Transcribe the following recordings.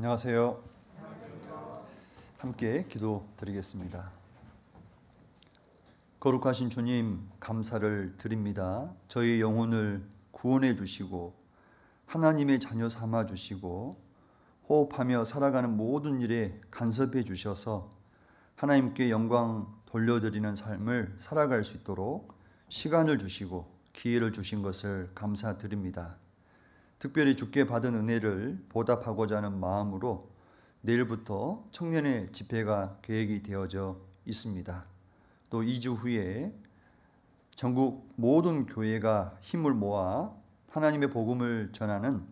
안녕하세요. 함께 기도 드리겠습니다. 거룩하신 주님, 감사를 드립니다. 저희 영혼을 구원해 주시고 하나님의 자녀 삼아 주시고 호흡하며 살아가는 모든 일에 간섭해 주셔서 하나님께 영광 돌려드리는 삶을 살아갈 수 있도록 시간을 주시고 기회를 주신 것을 감사드립니다. 특별히 주께 받은 은혜를 보답하고자 하는 마음으로 내일부터 청년의 집회가 계획이 되어져 있습니다. 또 2주 후에 전국 모든 교회가 힘을 모아 하나님의 복음을 전하는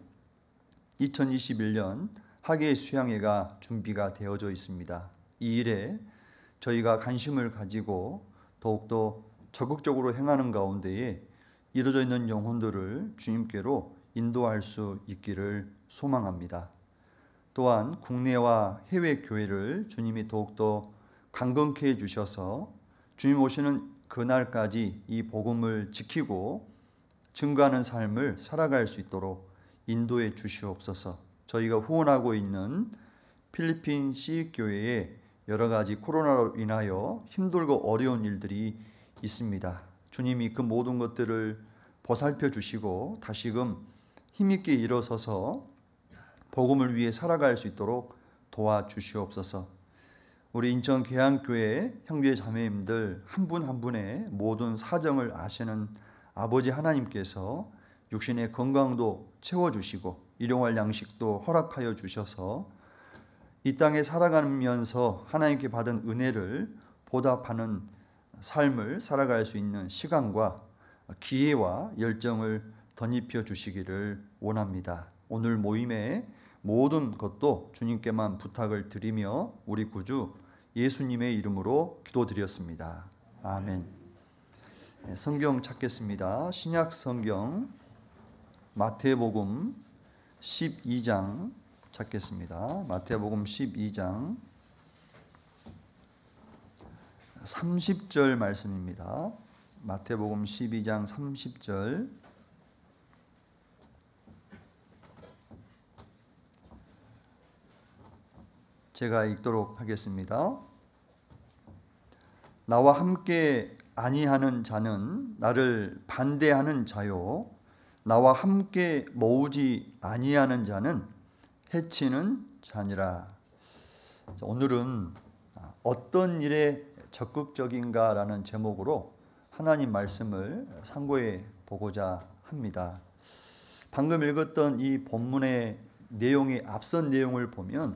2021년 학예 수양회가 준비가 되어져 있습니다. 이 일에 저희가 관심을 가지고 더욱더 적극적으로 행하는 가운데에 이루어져 있는 영혼들을 주님께로 인도할 수 있기를 소망합니다. 또한 국내와 해외 교회를 주님이 더욱더 강건케 해주셔서 주님 오시는 그날까지 이 복음을 지키고 증거하는 삶을 살아갈 수 있도록 인도해 주시옵소서. 저희가 후원하고 있는 필리핀 시익교회에 여러 가지 코로나로 인하여 힘들고 어려운 일들이 있습니다. 주님이 그 모든 것들을 보살펴 주시고 다시금 힘있게 일어서서 복음을 위해 살아갈 수 있도록 도와주시옵소서. 우리 인천 계양교회 형제 자매님들 한 분 한 분의 모든 사정을 아시는 아버지 하나님께서 육신의 건강도 채워주시고 일용할 양식도 허락하여 주셔서 이 땅에 살아가면서 하나님께 받은 은혜를 보답하는 삶을 살아갈 수 있는 시간과 기회와 열정을 덧입혀 주시기를 원합니다. 오늘 모임의 모든 것도 주님께만 부탁을 드리며 우리 구주 예수님의 이름으로 기도드렸습니다. 아멘. 성경 찾겠습니다. 신약 성경 마태복음 12장 찾겠습니다. 마태복음 12장 30절 말씀입니다. 마태복음 12장 30절 제가 읽도록 하겠습니다. 나와 함께 아니하는 자는 나를 반대하는 자요, 나와 함께 모으지 아니하는 자는 해치는 자니라. 오늘은 어떤 일에 적극적인가라는 제목으로 하나님 말씀을 상고해 보고자 합니다. 방금 읽었던 이 본문의 내용의 앞선 내용을 보면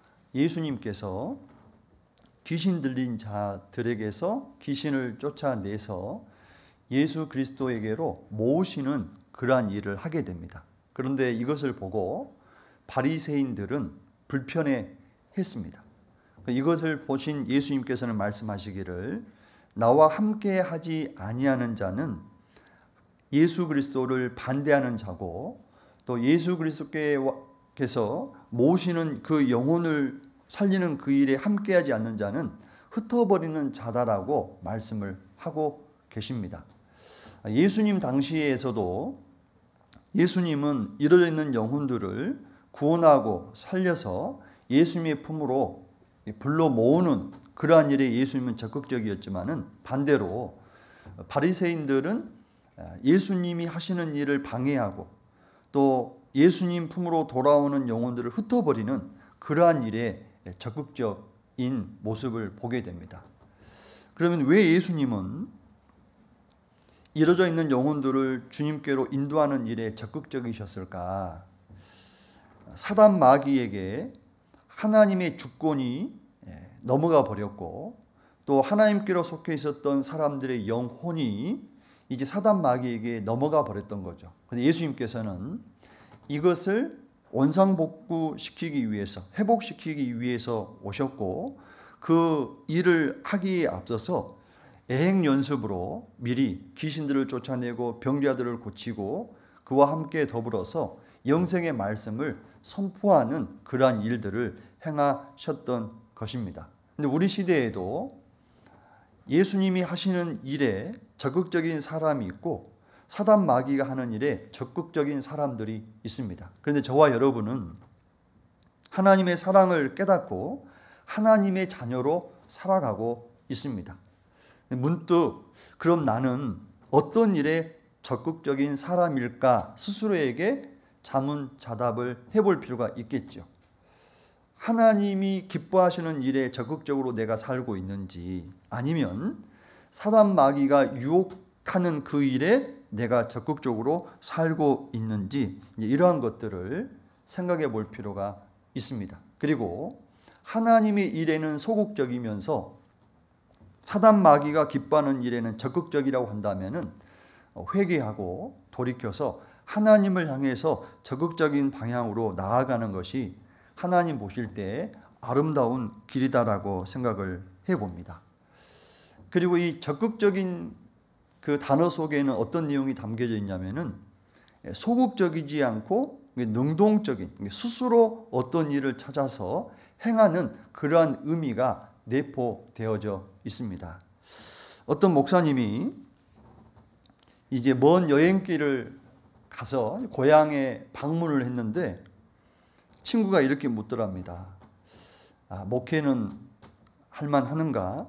예수님께서 귀신 들린 자들에게서 귀신을 쫓아내서 예수 그리스도에게로 모으시는 그러한 일을 하게 됩니다. 그런데 이것을 보고 바리새인들은 불편해했습니다. 이것을 보신 예수님께서는 말씀하시기를 나와 함께 하지 아니하는 자는 예수 그리스도를 반대하는 자고 또 예수 그리스도께서 모으시는 그 영혼을 살리는 그 일에 함께하지 않는 자는 흩어버리는 자다라고 말씀을 하고 계십니다. 예수님 당시에서도 예수님은 이루어져 있는 영혼들을 구원하고 살려서 예수님의 품으로 불러 모으는 그러한 일에 예수님은 적극적이었지만은 반대로 바리새인들은 예수님이 하시는 일을 방해하고 또 예수님 품으로 돌아오는 영혼들을 흩어버리는 그러한 일에 적극적인 모습을 보게 됩니다. 그러면 왜 예수님은 이루어져 있는 영혼들을 주님께로 인도하는 일에 적극적이셨을까? 사단 마귀에게 하나님의 주권이 넘어가 버렸고 또 하나님께로 속해 있었던 사람들의 영혼이 이제 사단 마귀에게 넘어가 버렸던 거죠. 그래서 예수님께서는 이것을 원상복구시키기 위해서, 회복시키기 위해서 오셨고 그 일을 하기에 앞서서 애행연습으로 미리 귀신들을 쫓아내고 병자들을 고치고 그와 함께 더불어서 영생의 말씀을 선포하는 그러한 일들을 행하셨던 것입니다. 그런데 우리 시대에도 예수님이 하시는 일에 적극적인 사람이 있고 사단 마귀가 하는 일에 적극적인 사람들이 있습니다. 그런데 저와 여러분은 하나님의 사랑을 깨닫고 하나님의 자녀로 살아가고 있습니다. 문득 그럼 나는 어떤 일에 적극적인 사람일까 스스로에게 자문자답을 해볼 필요가 있겠죠. 하나님이 기뻐하시는 일에 적극적으로 내가 살고 있는지, 아니면 사단 마귀가 유혹하는 그 일에 내가 적극적으로 살고 있는지, 이러한 것들을 생각해 볼 필요가 있습니다. 그리고 하나님의 일에는 소극적이면서 사단 마귀가 기뻐하는 일에는 적극적이라고 한다면은 회개하고 돌이켜서 하나님을 향해서 적극적인 방향으로 나아가는 것이 하나님 보실 때 아름다운 길이다라고 생각을 해봅니다. 그리고 이 적극적인 그 단어 속에는 어떤 내용이 담겨져 있냐면은 소극적이지 않고 능동적인, 스스로 어떤 일을 찾아서 행하는 그러한 의미가 내포되어져 있습니다. 어떤 목사님이 이제 먼 여행길을 가서 고향에 방문을 했는데 친구가 이렇게 묻더랍니다. 목회는 할만하는가?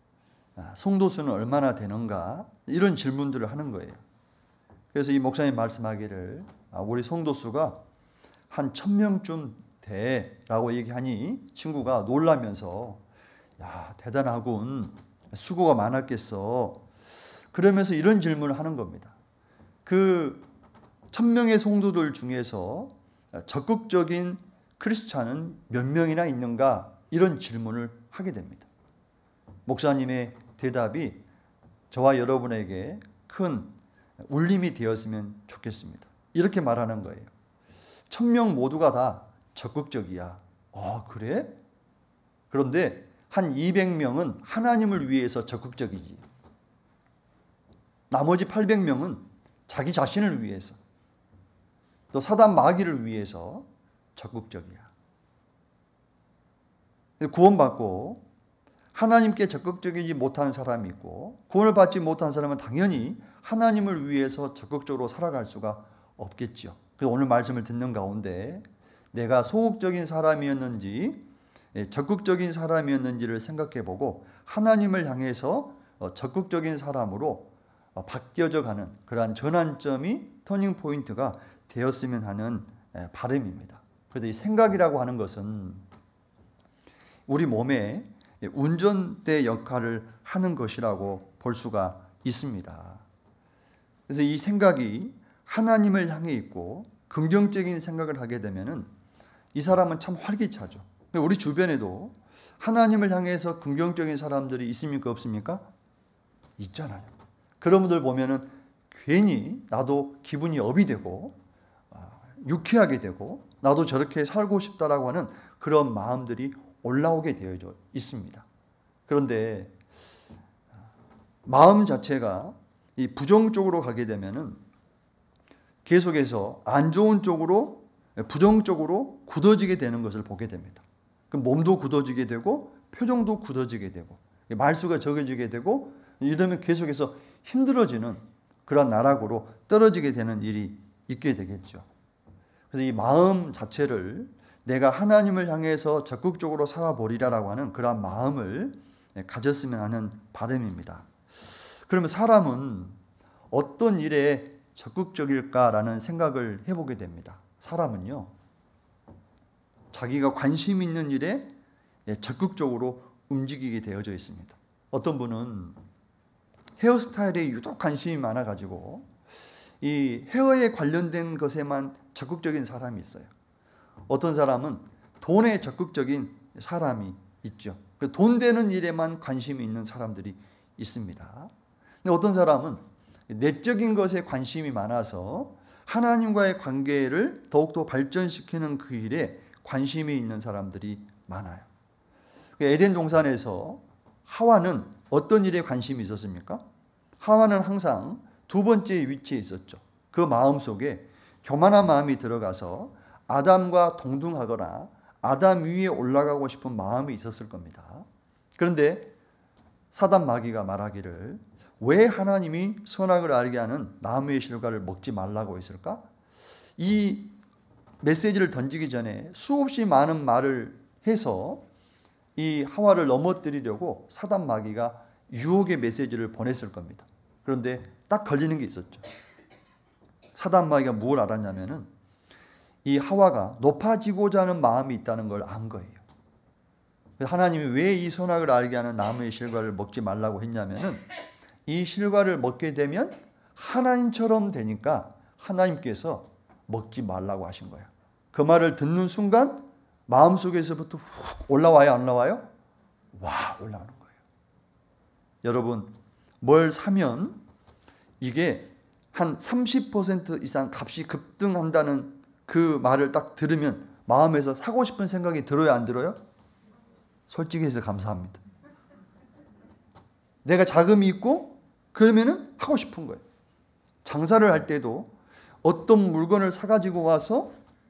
성도수는 얼마나 되는가? 이런 질문들을 하는 거예요. 그래서 이 목사님 말씀하기를 우리 성도수가 한 1000명쯤 돼라고 얘기하니 친구가 놀라면서 야, 대단하군. 수고가 많았겠어. 그러면서 이런 질문을 하는 겁니다. 그 1000명의 성도들 중에서 적극적인 크리스찬은 몇 명이나 있는가? 이런 질문을 하게 됩니다. 목사님의 대답이 저와 여러분에게 큰 울림이 되었으면 좋겠습니다. 이렇게 말하는 거예요. 1000명 모두가 다 적극적이야. 그래? 그런데 한 200명은 하나님을 위해서 적극적이지. 나머지 800명은 자기 자신을 위해서, 또 사단 마귀를 위해서 적극적이야. 구원받고 하나님께 적극적이지 못한 사람이 있고, 구원을 받지 못한 사람은 당연히 하나님을 위해서 적극적으로 살아갈 수가 없겠죠. 그래서 오늘 말씀을 듣는 가운데 내가 소극적인 사람이었는지 적극적인 사람이었는지를 생각해보고 하나님을 향해서 적극적인 사람으로 바뀌어져 가는 그러한 전환점이 터닝 포인트가 되었으면 하는 바람입니다. 그래서 이 생각이라고 하는 것은 우리 몸에 운전대 역할을 하는 것이라고 볼 수가 있습니다. 그래서 이 생각이 하나님을 향해 있고 긍정적인 생각을 하게 되면은 이 사람은 참 활기차죠. 우리 주변에도 하나님을 향해서 긍정적인 사람들이 있습니까? 없습니까? 있잖아요. 그런 분들 보면은 괜히 나도 기분이 업이 되고 유쾌하게 되고 나도 저렇게 살고 싶다라고 하는 그런 마음들이 올라오게 되어져 있습니다. 그런데 마음 자체가 이 부정적으로 가게 되면은 계속해서 안 좋은 쪽으로 부정적으로 굳어지게 되는 것을 보게 됩니다. 그럼 몸도 굳어지게 되고 표정도 굳어지게 되고 말수가 적어지게 되고 이러면 계속해서 힘들어지는 그런 나락으로 떨어지게 되는 일이 있게 되겠죠. 그래서 이 마음 자체를 내가 하나님을 향해서 적극적으로 살아보리라라고 하는 그런 마음을 가졌으면 하는 바람입니다. 그러면 사람은 어떤 일에 적극적일까라는 생각을 해보게 됩니다. 사람은요, 자기가 관심 있는 일에 적극적으로 움직이게 되어져 있습니다. 어떤 분은 헤어스타일에 유독 관심이 많아가지고 이 헤어에 관련된 것에만 적극적인 사람이 있어요. 어떤 사람은 돈에 적극적인 사람이 있죠. 돈 되는 일에만 관심이 있는 사람들이 있습니다. 근데 어떤 사람은 내적인 것에 관심이 많아서 하나님과의 관계를 더욱더 발전시키는 그 일에 관심이 있는 사람들이 많아요. 에덴 동산에서 하와는 어떤 일에 관심이 있었습니까? 하와는 항상 두 번째 위치에 있었죠. 그 마음속에 교만한 마음이 들어가서 아담과 동등하거나 아담 위에 올라가고 싶은 마음이 있었을 겁니다. 그런데 사단 마귀가 말하기를 왜 하나님이 선악을 알게 하는 나무의 실과를 먹지 말라고 했을까? 이 메시지를 던지기 전에 수없이 많은 말을 해서 이 하와를 넘어뜨리려고 사단 마귀가 유혹의 메시지를 보냈을 겁니다. 그런데 딱 걸리는 게 있었죠. 사단 마귀가 뭘 알았냐면은 이 하와가 높아지고자 하는 마음이 있다는 걸 안 거예요. 하나님이 왜 이 선악을 알게 하는 나무의 실과를 먹지 말라고 했냐면은 이 실과를 먹게 되면 하나님처럼 되니까 하나님께서 먹지 말라고 하신 거야. 그 말을 듣는 순간 마음속에서부터 훅 올라와요, 안 올라와요? 와, 올라오는 거예요. 여러분, 뭘 사면 이게 한 30% 이상 값이 급등한다는 그 말을 딱 들으면 마음에서 사고 싶은 생각이 들어요, 안 들어요? 솔직히 해서 감사합니다. 내가 자금이 있고 그러면은 하고 싶은 거예요. 장사를 할 때도 어떤 물건을 사가지고 와서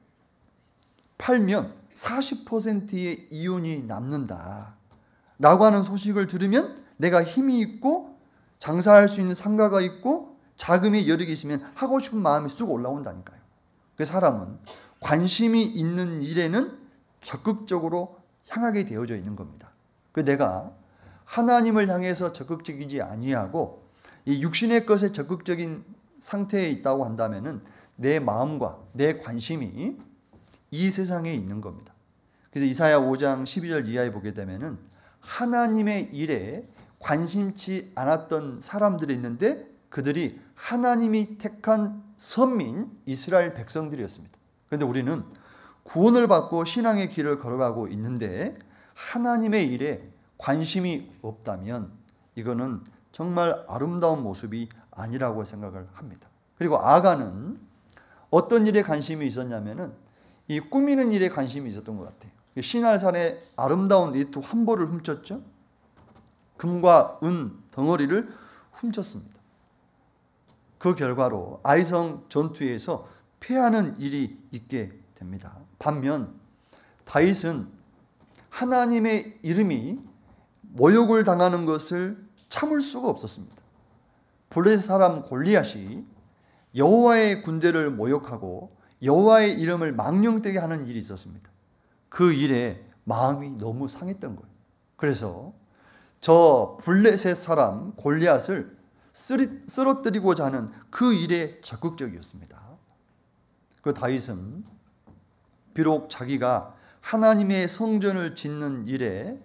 팔면 40%의 이윤이 남는다 라고 하는 소식을 들으면 내가 힘이 있고 장사할 수 있는 상가가 있고 자금이 여력이 있으면 하고 싶은 마음이 쑥 올라온다니까요. 그 사람은 관심이 있는 일에는 적극적으로 향하게 되어져 있는 겁니다. 그 내가 하나님을 향해서 적극적이지 아니하고 이 육신의 것에 적극적인 상태에 있다고 한다면은 내 마음과 내 관심이 이 세상에 있는 겁니다. 그래서 이사야 5장 12절 이하에 보게 되면은 하나님의 일에 관심치 않았던 사람들이 있는데 그들이 하나님이 택한 선민 이스라엘 백성들이었습니다. 그런데 우리는 구원을 받고 신앙의 길을 걸어가고 있는데 하나님의 일에 관심이 없다면 이거는 정말 아름다운 모습이 아니라고 생각을 합니다. 그리고 아가는 어떤 일에 관심이 있었냐면은 이 꾸미는 일에 관심이 있었던 것 같아요. 시날산의 아름다운 니트 환보를 훔쳤죠. 금과 은 덩어리를 훔쳤습니다. 그 결과로 아이성 전투에서 패하는 일이 있게 됩니다. 반면 다윗은 하나님의 이름이 모욕을 당하는 것을 참을 수가 없었습니다. 블레셋 사람 골리앗이 여호와의 군대를 모욕하고 여호와의 이름을 망령되게 하는 일이 있었습니다. 그 일에 마음이 너무 상했던 거예요. 그래서 저 블레셋 사람 골리앗을 쓰러뜨리고자 하는 그 일에 적극적이었습니다. 그 다윗은 비록 자기가 하나님의 성전을 짓는 일에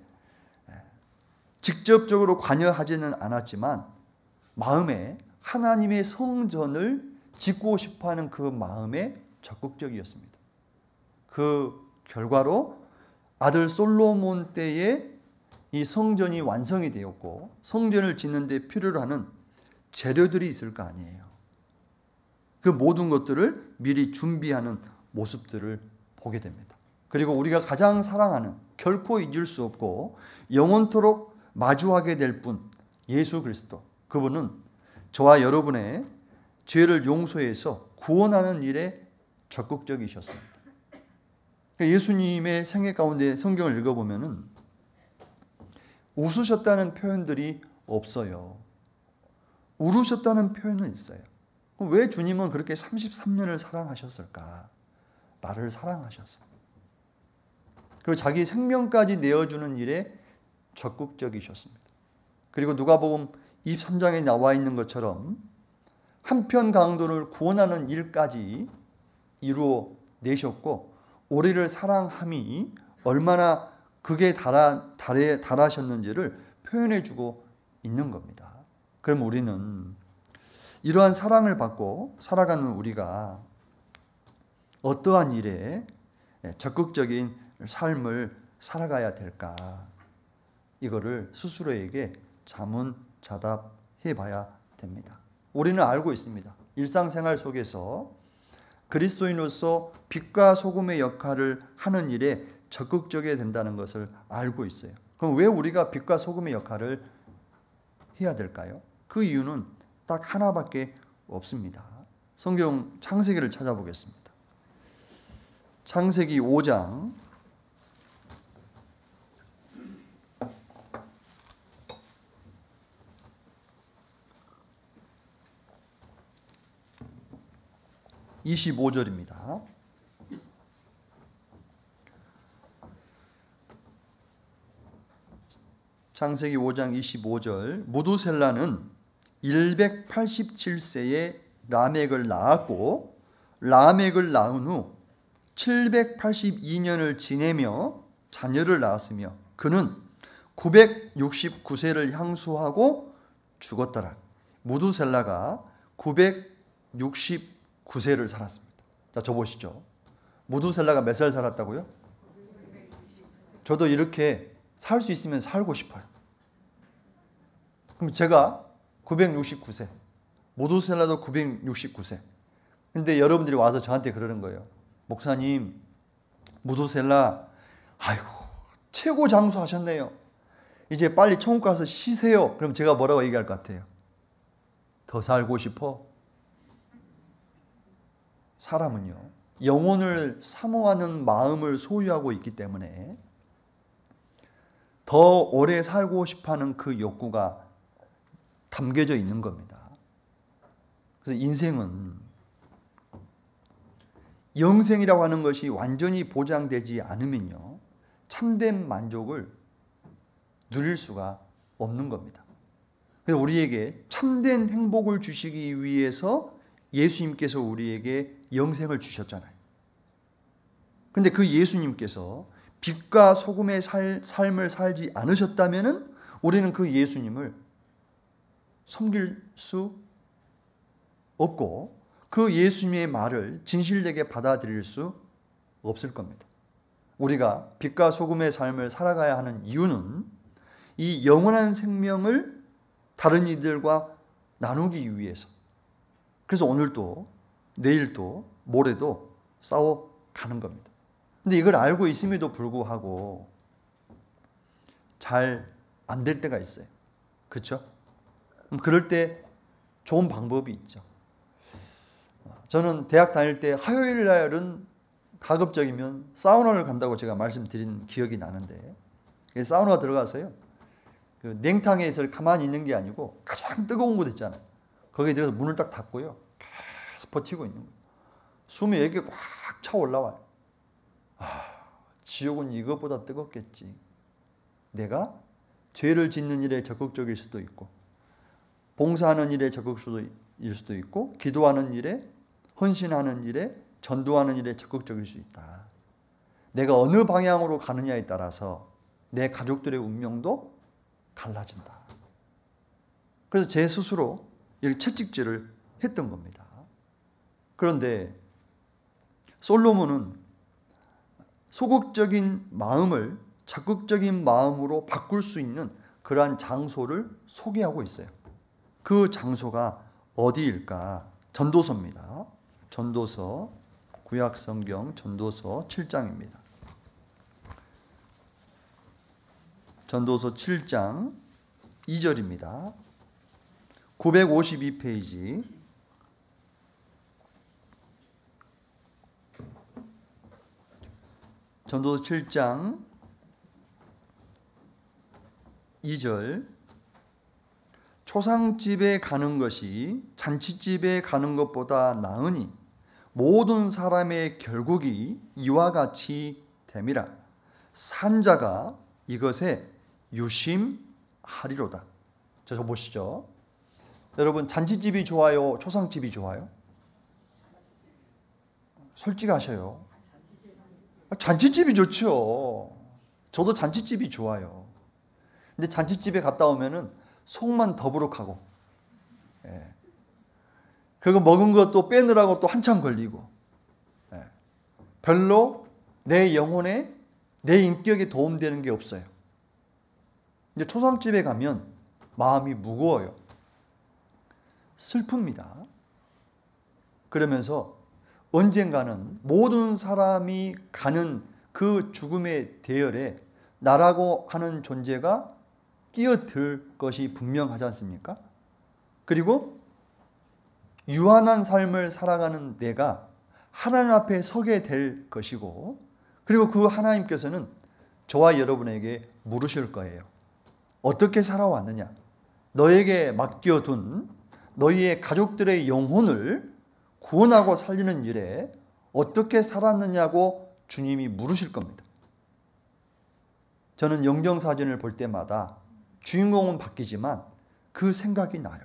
직접적으로 관여하지는 않았지만 마음에 하나님의 성전을 짓고 싶어하는 그 마음에 적극적이었습니다. 그 결과로 아들 솔로몬 때에 이 성전이 완성이 되었고 성전을 짓는 데 필요로 하는 재료들이 있을 거 아니에요. 그 모든 것들을 미리 준비하는 모습들을 보게 됩니다. 그리고 우리가 가장 사랑하는 결코 잊을 수 없고 영원토록 마주하게 될 분 예수 그리스도, 그분은 저와 여러분의 죄를 용서해서 구원하는 일에 적극적이셨습니다. 예수님의 생애 가운데 성경을 읽어보면 웃으셨다는 표현들이 없어요. 울으셨다는 표현은 있어요. 왜 주님은 그렇게 33년을 사랑하셨을까? 나를 사랑하셨어요. 그리고 자기 생명까지 내어주는 일에 적극적이셨습니다. 그리고 누가복음 23장에 나와 있는 것처럼 한편 강도를 구원하는 일까지 이루어 내셨고 우리를 사랑함이 얼마나 극에 달하셨는지를 표현해 주고 있는 겁니다. 그럼 우리는 이러한 사랑을 받고 살아가는 우리가 어떠한 일에 적극적인 삶을 살아가야 될까? 이거를 스스로에게 자문자답해 봐야 됩니다. 우리는 알고 있습니다. 일상생활 속에서 그리스도인으로서 빛과 소금의 역할을 하는 일에 적극적이어야 된다는 것을 알고 있어요. 그럼 왜 우리가 빛과 소금의 역할을 해야 될까요? 그 이유는 딱 하나밖에 없습니다. 성경 창세기를 찾아보겠습니다. 창세기 5장 25절입니다. 창세기 5장 25절 무두셀라는 187세에 라멕을 낳았고 라멕을 낳은 후 782년을 지내며 자녀를 낳았으며 그는 969세를 향수하고 죽었더라. 무두셀라가 969세를 살았습니다. 자, 저 보시죠. 무두셀라가 몇 살 살았다고요? 저도 이렇게 살 수 있으면 살고 싶어요. 그럼 제가 969세, 무두셀라도 969세. 근데 여러분들이 와서 저한테 그러는 거예요. 목사님, 무두셀라, 아이고, 최고 장수하셨네요. 이제 빨리 천국 가서 쉬세요. 그럼 제가 뭐라고 얘기할 것 같아요? 더 살고 싶어? 사람은요, 영혼을 사모하는 마음을 소유하고 있기 때문에 더 오래 살고 싶어하는 그 욕구가 담겨져 있는 겁니다. 그래서 인생은 영생이라고 하는 것이 완전히 보장되지 않으면요, 참된 만족을 누릴 수가 없는 겁니다. 그래서 우리에게 참된 행복을 주시기 위해서 예수님께서 우리에게 영생을 주셨잖아요. 그런데 그 예수님께서 빛과 소금의 삶을 살지 않으셨다면 우리는 그 예수님을 섬길 수 없고 그 예수님의 말을 진실되게 받아들일 수 없을 겁니다. 우리가 빛과 소금의 삶을 살아가야 하는 이유는 이 영원한 생명을 다른 이들과 나누기 위해서. 그래서 오늘도 내일도 모레도 싸워가는 겁니다. 근데 이걸 알고 있음에도 불구하고 잘 안 될 때가 있어요. 그렇죠? 그럴 때 좋은 방법이 있죠. 저는 대학 다닐 때 화요일 날은 가급적이면 사우나를 간다고 제가 말씀드린 기억이 나는데, 사우나 들어가서요, 그 냉탕에서 가만히 있는 게 아니고 가장 뜨거운 곳 있잖아요. 거기에 들어서 문을 딱 닫고요, 계속 버티고 있는 거예요. 숨이 이렇게 꽉 차 올라와요. 지옥은 이것보다 뜨겁겠지. 내가 죄를 짓는 일에 적극적일 수도 있고, 봉사하는 일에 적극적일 수도 있고, 기도하는 일에, 헌신하는 일에, 전도하는 일에 적극적일 수 있다. 내가 어느 방향으로 가느냐에 따라서 내 가족들의 운명도 달라진다. 그래서 제 스스로 이렇게 채찍질을 했던 겁니다. 그런데 솔로몬은 소극적인 마음을 적극적인 마음으로 바꿀 수 있는 그러한 장소를 소개하고 있어요. 그 장소가 어디일까? 전도서입니다. 전도서, 구약성경 전도서 7장입니다. 전도서 7장 2절입니다. 952페이지. 전도서 7장 2절. 초상집에 가는 것이 잔치집에 가는 것보다 나으니 모든 사람의 결국이 이와 같이 됨이라. 산자가 이것에 유심하리로다. 저 보시죠. 여러분, 잔치집이 좋아요? 초상집이 좋아요? 솔직하셔요. 잔치집이 좋죠. 저도 잔치집이 좋아요. 근데 잔치집에 갔다 오면은 속만 더부룩하고, 그거 먹은 것도 빼느라고 또 한참 걸리고, 별로 내 영혼에, 내 인격에 도움되는 게 없어요. 이제 초상집에 가면 마음이 무거워요. 슬픕니다. 그러면서 언젠가는 모든 사람이 가는 그 죽음의 대열에 나라고 하는 존재가 끼어들 것이 분명하지 않습니까? 그리고 유한한 삶을 살아가는 내가 하나님 앞에 서게 될 것이고, 그리고 그 하나님께서는 저와 여러분에게 물으실 거예요. 어떻게 살아왔느냐? 너에게 맡겨둔 너희의 가족들의 영혼을 구원하고 살리는 일에 어떻게 살았느냐고 주님이 물으실 겁니다. 저는 영정사진을 볼 때마다 주인공은 바뀌지만 그 생각이 나요.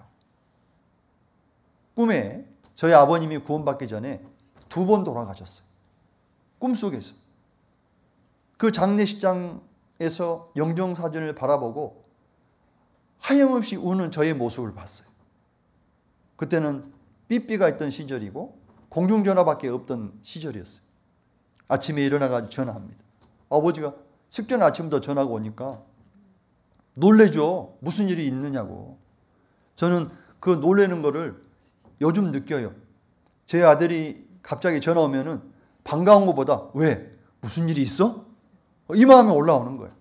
꿈에 저희 아버님이 구원받기 전에 2번 돌아가셨어요. 꿈속에서. 그 장례식장에서 영정사진을 바라보고 하염없이 우는 저의 모습을 봤어요. 그때는 삐삐가 있던 시절이고 공중전화밖에 없던 시절이었어요. 아침에 일어나가지고 전화합니다. 아버지가 식전 아침부터 전화가 오니까 놀래죠. 무슨 일이 있느냐고. 저는 그 놀래는 거를 요즘 느껴요. 제 아들이 갑자기 전화 오면은 반가운 것보다 왜? 무슨 일이 있어? 이 마음이 올라오는 거예요.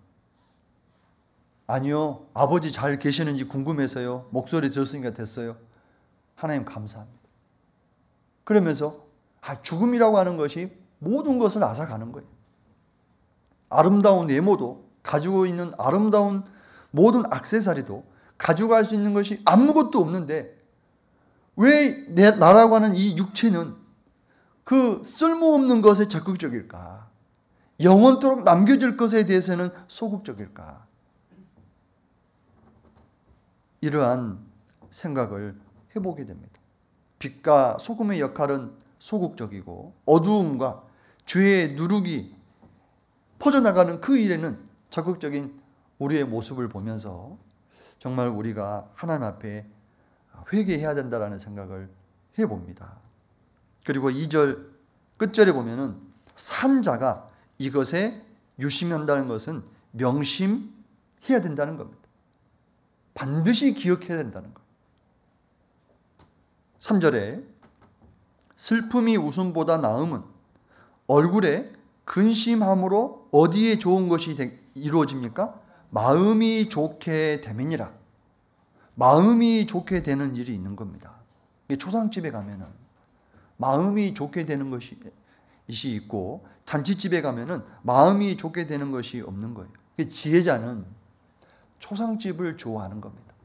아니요. 아버지 잘 계시는지 궁금해서요. 목소리 들었으니까 됐어요. 하나님 감사합니다. 그러면서 죽음이라고 하는 것이 모든 것을 앗아가는 거예요. 아름다운 외모도, 가지고 있는 아름다운 모든 액세서리도 가져갈 수 있는 것이 아무것도 없는데 왜 나라고 하는 이 육체는 그 쓸모없는 것에 적극적일까? 영원토록 남겨질 것에 대해서는 소극적일까? 이러한 생각을 해보게 됩니다. 빛과 소금의 역할은 소극적이고 어두움과 죄의 누룩이 퍼져나가는 그 일에는 적극적인 우리의 모습을 보면서 정말 우리가 하나님 앞에 회개해야 된다는 생각을 해봅니다. 그리고 2절 끝절에 보면은 산자가 이것에 유심한다는 것은 명심해야 된다는 겁니다. 반드시 기억해야 된다는 것. 3절에 슬픔이 웃음보다 나음은 얼굴에 근심함으로 어디에 좋은 것이 이루어집니까? 마음이 좋게 됨이니라. 마음이 좋게 되는 일이 있는 겁니다. 초상집에 가면은 마음이 좋게 되는 것이 있고 잔치집에 가면은 마음이 좋게 되는 것이 없는 거예요. 지혜자는 초상집을 좋아하는 겁니다.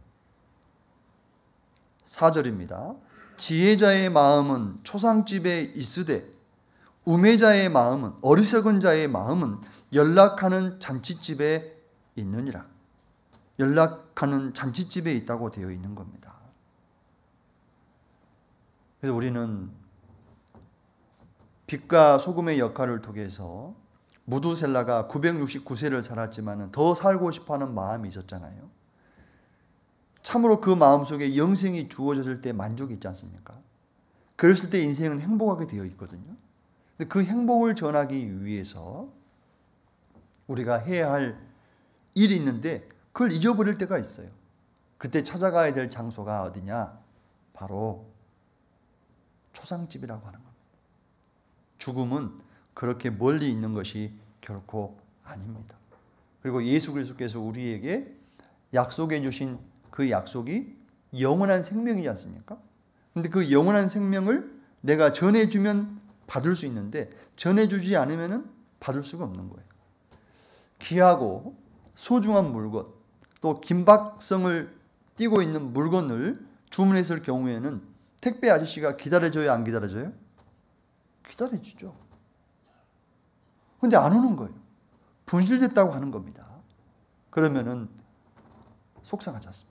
4절입니다. 지혜자의 마음은 초상집에 있으되 우매자의 마음은 어리석은 자의 마음은 연락하는 잔치집에 있느니라. 연락하는 잔치집에 있다고 되어 있는 겁니다. 그래서 우리는 빛과 소금의 역할을 통해서 무두셀라가 969세를 살았지만 더 살고 싶어하는 마음이 있었잖아요. 참으로 그 마음속에 영생이 주어졌을 때 만족이 있지 않습니까? 그랬을 때 인생은 행복하게 되어 있거든요. 근데 그 행복을 전하기 위해서 우리가 해야 할 일이 있는데 그걸 잊어버릴 때가 있어요. 그때 찾아가야 될 장소가 어디냐? 바로 초상집이라고 하는 겁니다. 죽음은 그렇게 멀리 있는 것이 결코 아닙니다. 그리고 예수 그리스도께서 우리에게 약속해 주신 그 약속이 영원한 생명이지 않습니까? 근데 그 영원한 생명을 내가 전해주면 받을 수 있는데 전해주지 않으면 받을 수가 없는 거예요. 귀하고 소중한 물건, 또 긴박성을 띠고 있는 물건을 주문했을 경우에는 택배 아저씨가 기다려줘요, 안 기다려줘요? 기다려주죠. 근데 안 오는 거예요. 분실됐다고 하는 겁니다. 그러면은 속상하지 않습니까?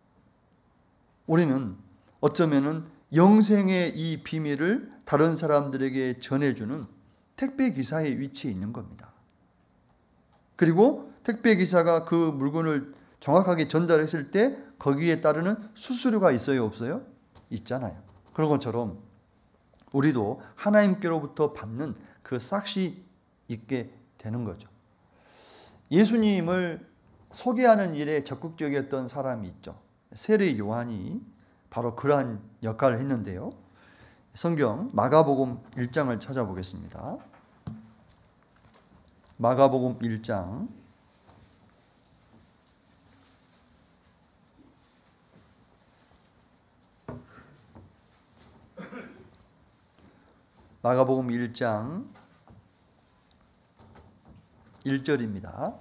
우리는 어쩌면은 영생의 이 비밀을 다른 사람들에게 전해주는 택배 기사의 위치에 있는 겁니다. 그리고 택배 기사가 그 물건을 정확하게 전달했을 때 거기에 따르는 수수료가 있어요, 없어요? 있잖아요. 그런 것처럼 우리도 하나님께로부터 받는 그 삭시 있게 되는 거죠. 예수님을 소개하는 일에 적극적이었던 사람이 있죠. 세례 요한이 바로 그러한 역할을 했는데요. 성경 마가복음 1장을 찾아보겠습니다. 마가복음 1장 마가복음 1장 1절입니다.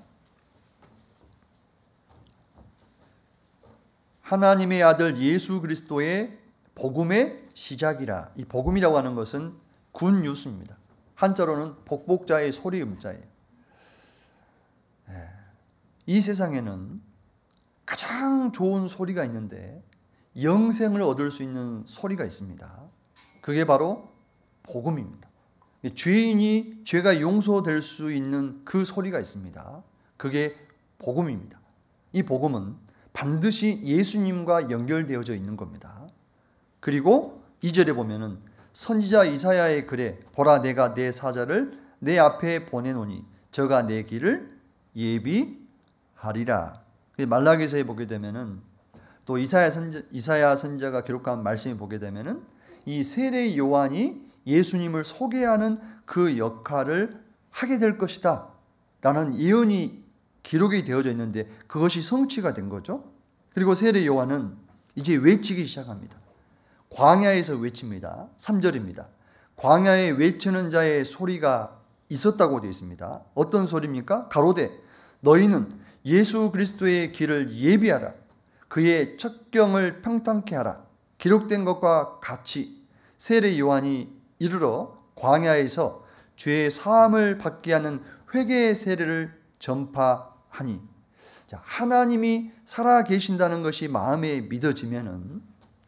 하나님의 아들 예수 그리스도의 복음의 시작이라. 이 복음이라고 하는 것은 굿뉴스입니다. 한자로는 복복자의 소리 음자예요. 이 세상에는 가장 좋은 소리가 있는데 영생을 얻을 수 있는 소리가 있습니다. 그게 바로 복음입니다. 죄인이 죄가 용서될 수 있는 그 소리가 있습니다. 그게 복음입니다. 이 복음은 반드시 예수님과 연결되어져 있는 겁니다. 그리고 2절에 보면은 선지자 이사야의 글에 보라 내가 내 사자를 내 앞에 보내노니 저가 내 길을 예비하리라. 말라기서에 보게 되면은 또 이사야 선지자가 기록한 말씀을 보게 되면은 이 세례 요한이 예수님을 소개하는 그 역할을 하게 될 것이다 라는 예언이 기록이 되어져 있는데 그것이 성취가 된 거죠. 그리고 세례 요한은 이제 외치기 시작합니다. 광야에서 외칩니다. 3절입니다. 광야에 외치는 자의 소리가 있었다고 되어 있습니다. 어떤 소리입니까? 가로되 너희는 예수 그리스도의 길을 예비하라. 그의 첩경을 평탄케 하라. 기록된 것과 같이 세례 요한이 이르러 광야에서 죄의 사함을 받게 하는 회개의 세례를 전파하니, 자, 하나님이 살아 계신다는 것이 마음에 믿어지면은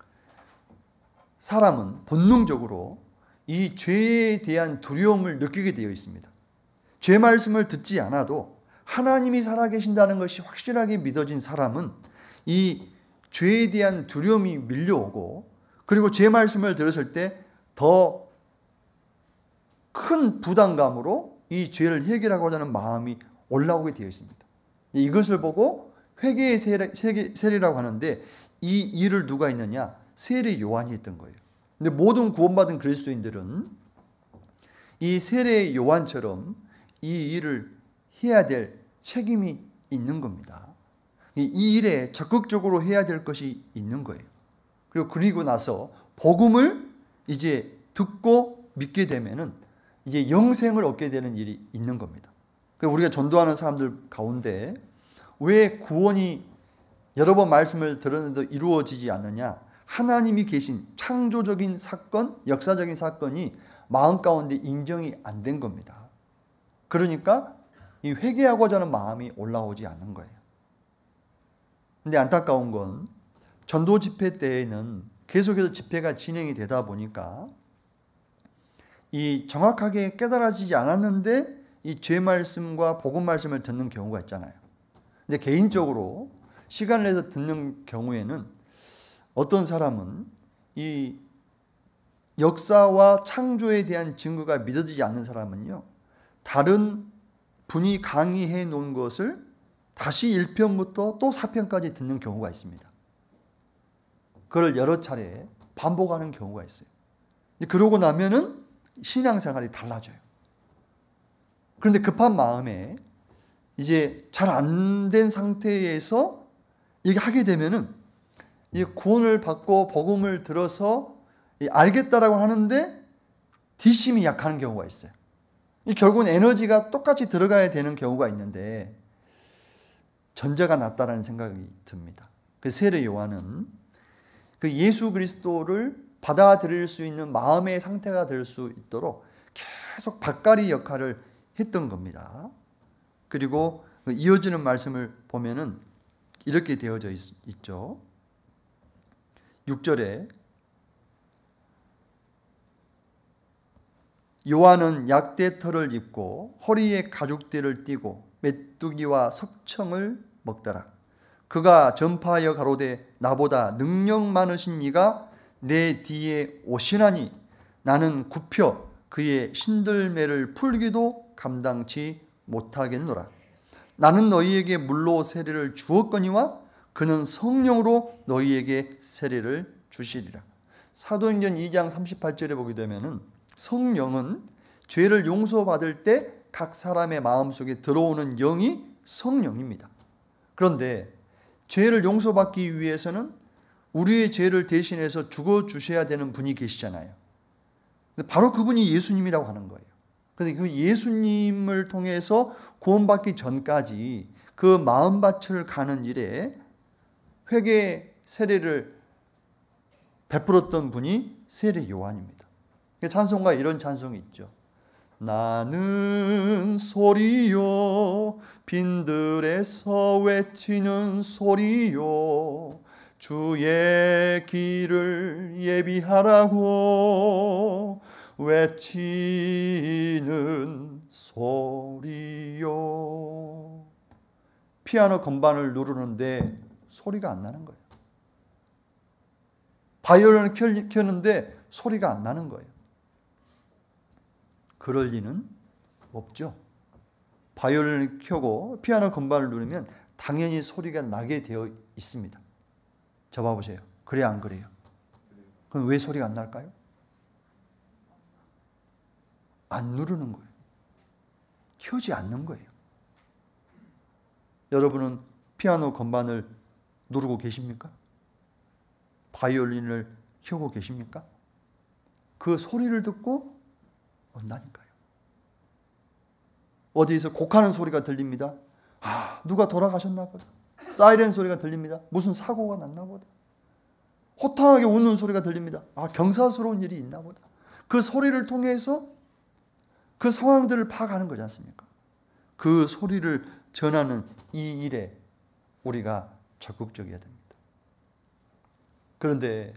사람은 본능적으로 이 죄에 대한 두려움을 느끼게 되어 있습니다. 죄 말씀을 듣지 않아도 하나님이 살아 계신다는 것이 확실하게 믿어진 사람은 이 죄에 대한 두려움이 밀려오고, 그리고 죄 말씀을 들었을 때 더 큰 부담감으로 이 죄를 해결하고자 하는 마음이 올라오게 되어 있습니다. 이것을 보고 회개의 세례라고 하는데 이 일을 누가 했느냐? 세례 요한이 했던 거예요. 근데 모든 구원받은 그리스도인들은 이 세례 요한처럼 이 일을 해야 될 책임이 있는 겁니다. 이 일에 적극적으로 해야 될 것이 있는 거예요. 그리고 나서 복음을 이제 듣고 믿게 되면은 이제 영생을 얻게 되는 일이 있는 겁니다. 우리가 전도하는 사람들 가운데 왜 구원이 여러 번 말씀을 들었는데도 이루어지지 않느냐? 하나님이 계신 창조적인 사건, 역사적인 사건이 마음 가운데 인정이 안 된 겁니다. 그러니까 이 회개하고자 하는 마음이 올라오지 않는 거예요. 근데 안타까운 건 전도 집회 때에는 계속해서 집회가 진행이 되다 보니까 이 정확하게 깨달아지지 않았는데 이 죄 말씀과 복음 말씀을 듣는 경우가 있잖아요. 근데 개인적으로 시간을 내서 듣는 경우에는 어떤 사람은 이 역사와 창조에 대한 증거가 믿어지지 않는 사람은요, 다른 분이 강의해 놓은 것을 다시 1편부터 또 4편까지 듣는 경우가 있습니다. 그걸 여러 차례 반복하는 경우가 있어요. 그러고 나면은 신앙생활이 달라져요. 그런데 급한 마음에 이제 잘 안 된 상태에서 이게 하게 되면은 이 구원을 받고 복음을 들어서 알겠다라고 하는데 뒷심이 약한 경우가 있어요. 결국은 에너지가 똑같이 들어가야 되는 경우가 있는데 전자가 낫다라는 생각이 듭니다. 그 세례 요한은 그 예수 그리스도를 받아들일 수 있는 마음의 상태가 될 수 있도록 계속 밭갈이 역할을 했던 겁니다. 그리고 이어지는 말씀을 보면은 이렇게 되어져 있죠. 6절에 요한은 약대털을 입고 허리에 가죽대를 띠고 메뚜기와 석청을 먹더라. 그가 전파하여 가로되 나보다 능력 많으신 이가 내 뒤에 오시나니 나는 굽혀 그의 신들매를 풀기도 감당치 못하겠노라. 나는 너희에게 물로 세례를 주었거니와 그는 성령으로 너희에게 세례를 주시리라. 사도행전 2장 38절에 보게 되면은 성령은 죄를 용서받을 때 각 사람의 마음속에 들어오는 영이 성령입니다. 그런데 죄를 용서받기 위해서는 우리의 죄를 대신해서 죽어주셔야 되는 분이 계시잖아요. 바로 그분이 예수님이라고 하는 거예요. 그래서 그 예수님을 통해서 구원받기 전까지 그 마음밭을 가는 일에 회개 세례를 베풀었던 분이 세례 요한입니다. 찬송가에 이런 찬송이 있죠. 나는 소리요 빈들에서 외치는 소리요 주의 길을 예비하라고 외치는 소리요. 피아노 건반을 누르는데 소리가 안 나는 거예요. 바이올린을 켜는데 소리가 안 나는 거예요. 그럴 리는 없죠. 바이올린을 켜고 피아노 건반을 누르면 당연히 소리가 나게 되어 있습니다. 저 봐보세요. 그래요, 안 그래요? 그럼 왜 소리가 안 날까요? 안 누르는 거예요. 켜지 않는 거예요. 여러분은 피아노 건반을 누르고 계십니까? 바이올린을 켜고 계십니까? 그 소리를 듣고 온다니까요. 어디에서 곡하는 소리가 들립니다. 누가 돌아가셨나 보다. 사이렌 소리가 들립니다. 무슨 사고가 났나 보다. 호탕하게 우는 소리가 들립니다. 경사스러운 일이 있나 보다. 그 소리를 통해서 그 상황들을 파악하는 거지 않습니까? 그 소리를 전하는 이 일에 우리가 적극적이어야 됩니다. 그런데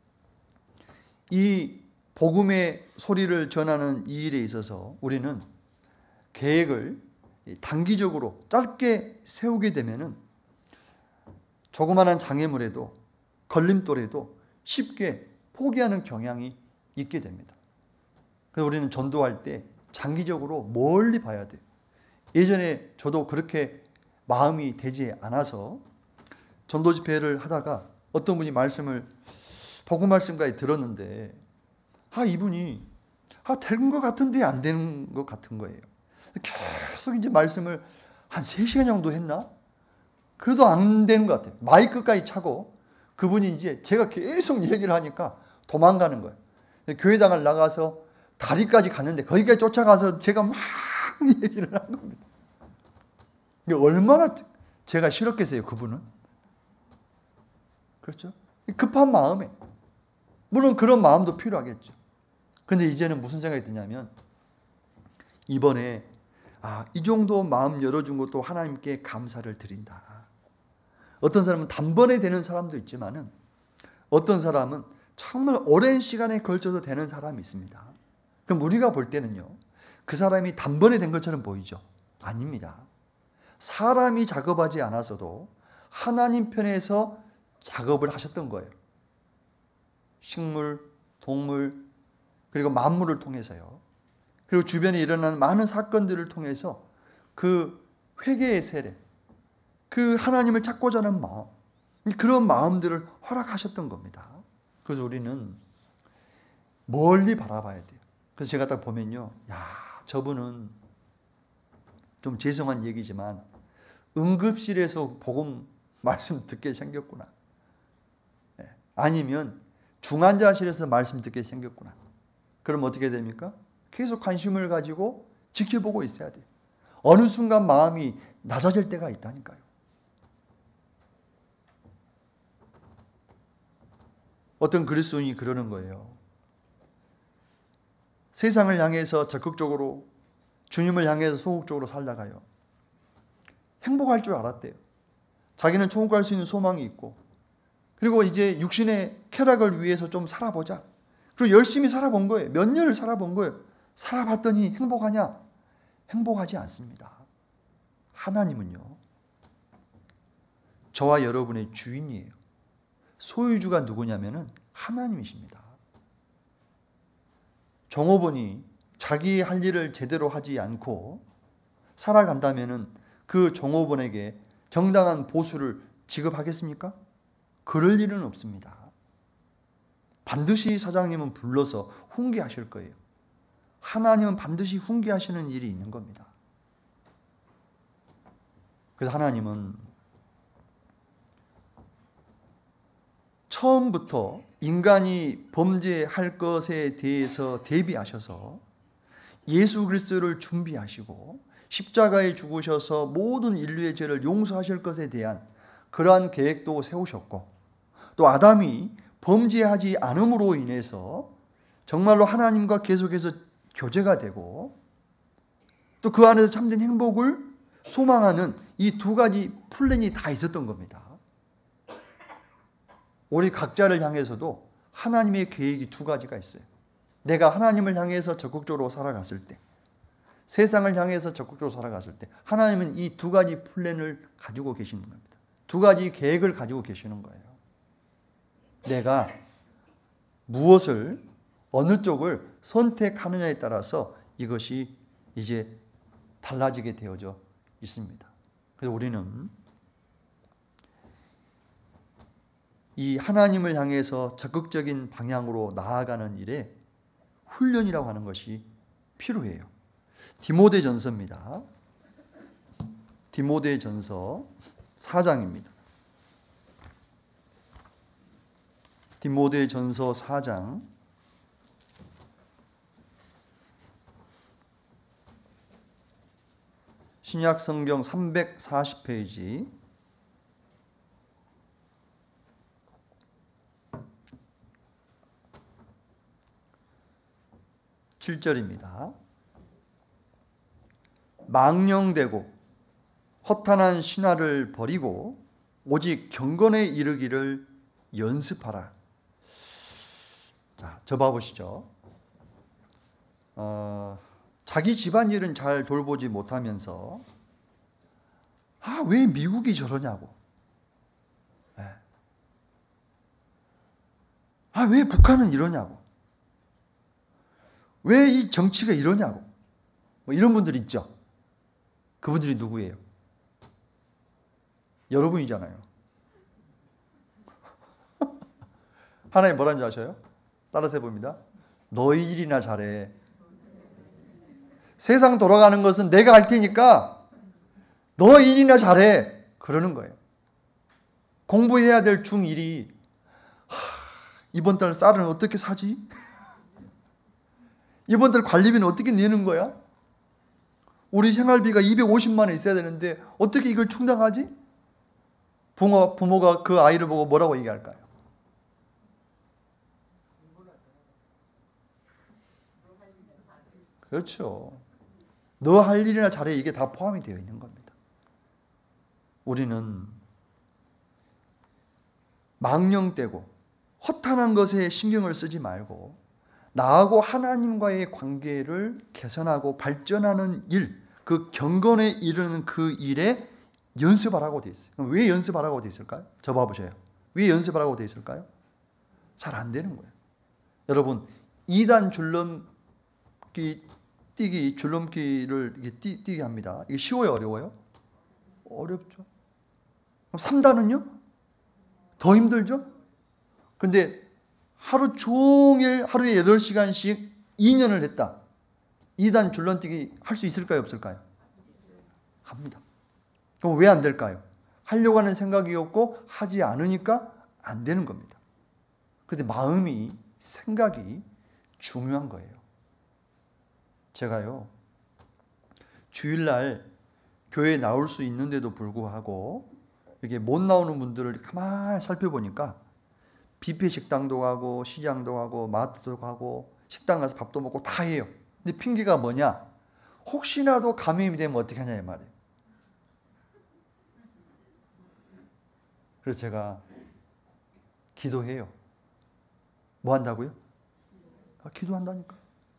이 복음의 소리를 전하는 이 일에 있어서 우리는 계획을 단기적으로 짧게 세우게 되면은 조그마한 장애물에도 걸림돌에도 쉽게 포기하는 경향이 있게 됩니다. 그래서 우리는 전도할 때 장기적으로 멀리 봐야 돼요. 예전에 저도 그렇게 마음이 되지 않아서 전도 집회를 하다가 어떤 분이 복음 말씀까지 들었는데 이분이 된 것 같은데 안 되는 것 같은 거예요. 계속 이제 말씀을 한 3시간 정도 했나? 그래도 안 되는 것 같아요. 마이크까지 차고 그분이 이제 제가 계속 얘기를 하니까 도망가는 거예요. 교회당을 나가서 다리까지 갔는데 거기까지 쫓아가서 제가 막 얘기를 한 겁니다. 얼마나 제가 싫었겠어요, 그분은. 그렇죠? 급한 마음에. 물론 그런 마음도 필요하겠죠. 그런데 이제는 무슨 생각이 드냐면 이번에 이 정도 마음 열어준 것도 하나님께 감사를 드린다. 어떤 사람은 단번에 되는 사람도 있지만은 어떤 사람은 정말 오랜 시간에 걸쳐서 되는 사람이 있습니다. 그럼 우리가 볼 때는요, 그 사람이 단번에 된 것처럼 보이죠? 아닙니다. 사람이 작업하지 않아서도 하나님 편에서 작업을 하셨던 거예요. 식물, 동물, 그리고 만물을 통해서요. 그리고 주변에 일어나는 많은 사건들을 통해서 그 회개의 세례, 그 하나님을 찾고자 하는 마음, 그런 마음들을 허락하셨던 겁니다. 그래서 우리는 멀리 바라봐야 돼요. 그래서 제가 딱 보면요, 저분은 좀 죄송한 얘기지만 응급실에서 복음 말씀 듣게 생겼구나. 아니면 중환자실에서 말씀 듣게 생겼구나. 그럼 어떻게 됩니까? 계속 관심을 가지고 지켜보고 있어야 돼요. 어느 순간 마음이 낮아질 때가 있다니까요. 어떤 그리스도인이 그러는 거예요. 세상을 향해서 적극적으로, 주님을 향해서 소극적으로 살다가요, 행복할 줄 알았대요. 자기는 천국 갈 수 있는 소망이 있고, 그리고 이제 육신의 쾌락을 위해서 좀 살아보자. 그리고 열심히 살아본 거예요. 몇 년을 살아본 거예요. 살아봤더니 행복하냐? 행복하지 않습니다. 하나님은요, 저와 여러분의 주인이에요. 소유주가 누구냐면은 하나님이십니다. 종업원이 자기 할 일을 제대로 하지 않고 살아간다면은 그 종업원에게 정당한 보수를 지급하겠습니까? 그럴 일은 없습니다. 반드시 사장님은 불러서 훈계하실 거예요. 하나님은 반드시 훈계하시는 일이 있는 겁니다. 그래서 하나님은 처음부터 인간이 범죄할 것에 대해서 대비하셔서 예수 그리스도를 준비하시고 십자가에 죽으셔서 모든 인류의 죄를 용서하실 것에 대한 그러한 계획도 세우셨고, 또 아담이 범죄하지 않음으로 인해서 정말로 하나님과 계속해서 교제가 되고 또 그 안에서 참된 행복을 소망하는 이 두 가지 플랜이 다 있었던 겁니다. 우리 각자를 향해서도 하나님의 계획이 두 가지가 있어요. 내가 하나님을 향해서 적극적으로 살아갔을 때, 세상을 향해서 적극적으로 살아갔을 때 하나님은 이 두 가지 플랜을 가지고 계시는 겁니다. 두 가지 계획을 가지고 계시는 거예요. 내가 무엇을, 어느 쪽을 선택하느냐에 따라서 이것이 이제 달라지게 되어져 있습니다. 그래서 우리는 이 하나님을 향해서 적극적인 방향으로 나아가는 일에 훈련이라고 하는 것이 필요해요. 디모데전서입니다. 디모데전서 4장입니다. 디모데전서 4장 신약성경 340페이지 7절입니다. 망령되고 허탄한 신화를 버리고 오직 경건에 이르기를 연습하라. 자, 저 봐보시죠. 자기 집안일은 잘 돌보지 못하면서 왜 미국이 저러냐고, 왜 북한은 이러냐고, 왜 이 정치가 이러냐고, 뭐 이런 분들 있죠. 그분들이 누구예요? 여러분이잖아요. 하나님 뭐라는 줄 아셔요? 따라서 해봅니다. 너희 일이나 잘해. 세상 돌아가는 것은 내가 할 테니까 너 일이나 잘해. 그러는 거예요. 공부해야 될 중1이 이번 달 쌀은 어떻게 사지? 이번 달 관리비는 어떻게 내는 거야? 우리 생활비가 250만 원 있어야 되는데 어떻게 이걸 충당하지? 부모가 그 아이를 보고 뭐라고 얘기할까요? 그렇죠. 너 할 일이나 잘해. 이게 다 포함이 되어 있는 겁니다. 우리는 망령되고 허탄한 것에 신경을 쓰지 말고 나하고 하나님과의 관계를 개선하고 발전하는 일, 그 경건에 이르는 그 일에 연습하라고 되어 있어요. 그럼 왜 연습하라고 되어 있을까요? 저 봐보세요. 왜 연습하라고 되어 있을까요? 잘 안 되는 거예요. 여러분, 2단 줄넘기를 뛰게 합니다. 이게 쉬워요, 어려워요? 어렵죠. 그럼 3단은요? 더 힘들죠? 근데 하루 종일 하루에 8시간씩 2년을 했다. 2단 줄넘기 할 수 있을까요, 없을까요? 합니다. 그럼 왜 안 될까요? 하려고 하는 생각이 없고 하지 않으니까 안 되는 겁니다. 그런데 마음이, 생각이 중요한 거예요. 제가요, 주일날 교회에 나올 수 있는데도 불구하고 이렇게 못 나오는 분들을 가만히 살펴보니까 뷔페 식당도 가고 시장도 가고 마트도 가고 식당 가서 밥도 먹고 다 해요. 근데 핑계가 뭐냐? 혹시라도 감염이 되면 어떻게 하냐 이 말이에요. 그래서 제가 기도해요. 뭐 한다고요? 기도한다니까.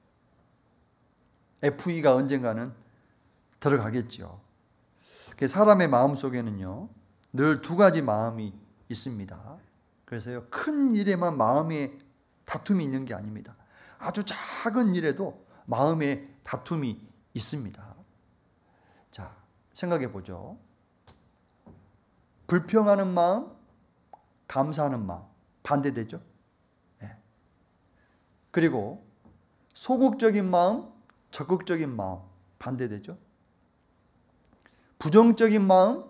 FE가 언젠가는 들어가겠죠. 사람의 마음 속에는요, 늘 두 가지 마음이 있습니다. 그래서요, 큰 일에만 마음에 다툼이 있는 게 아닙니다. 아주 작은 일에도 마음에 다툼이 있습니다. 자, 생각해 보죠. 불평하는 마음, 감사하는 마음, 반대되죠? 네. 그리고 소극적인 마음, 적극적인 마음, 반대되죠? 부정적인 마음,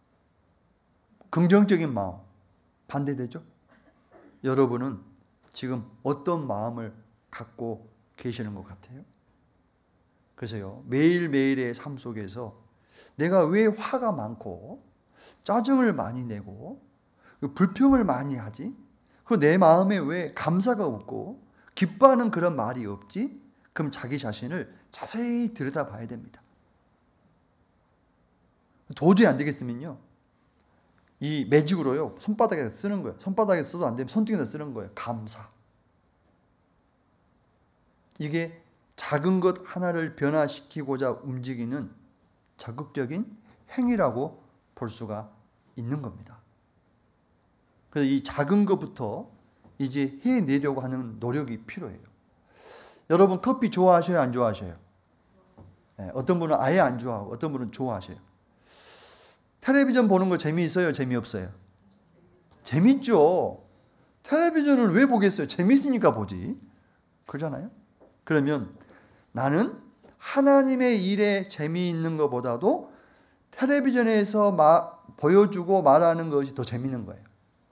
긍정적인 마음, 반대되죠? 여러분은 지금 어떤 마음을 갖고 계시는 것 같아요? 그래서요, 매일매일의 삶 속에서 내가 왜 화가 많고 짜증을 많이 내고 불평을 많이 하지? 그리고 내 마음에 왜 감사가 없고 기뻐하는 그런 말이 없지? 그럼 자기 자신을 자세히 들여다봐야 됩니다. 도저히 안 되겠으면요, 이 매직으로요 손바닥에 쓰는 거예요. 손바닥에 써도 안 되면 손등에다 쓰는 거예요. 감사. 이게 작은 것 하나를 변화시키고자 움직이는 적극적인 행위라고 볼 수가 있는 겁니다. 그래서 이 작은 것부터 이제 해내려고 하는 노력이 필요해요. 여러분 커피 좋아하셔요? 안 좋아하셔요? 네, 어떤 분은 아예 안 좋아하고 어떤 분은 좋아하셔요. 텔레비전 보는 거 재미있어요? 재미없어요? 재밌죠. 텔레비전을 왜 보겠어요? 재밌으니까 보지. 그러잖아요. 그러면 나는 하나님의 일에 재미있는 것보다도 텔레비전에서 보여주고 말하는 것이 더 재미있는 거예요.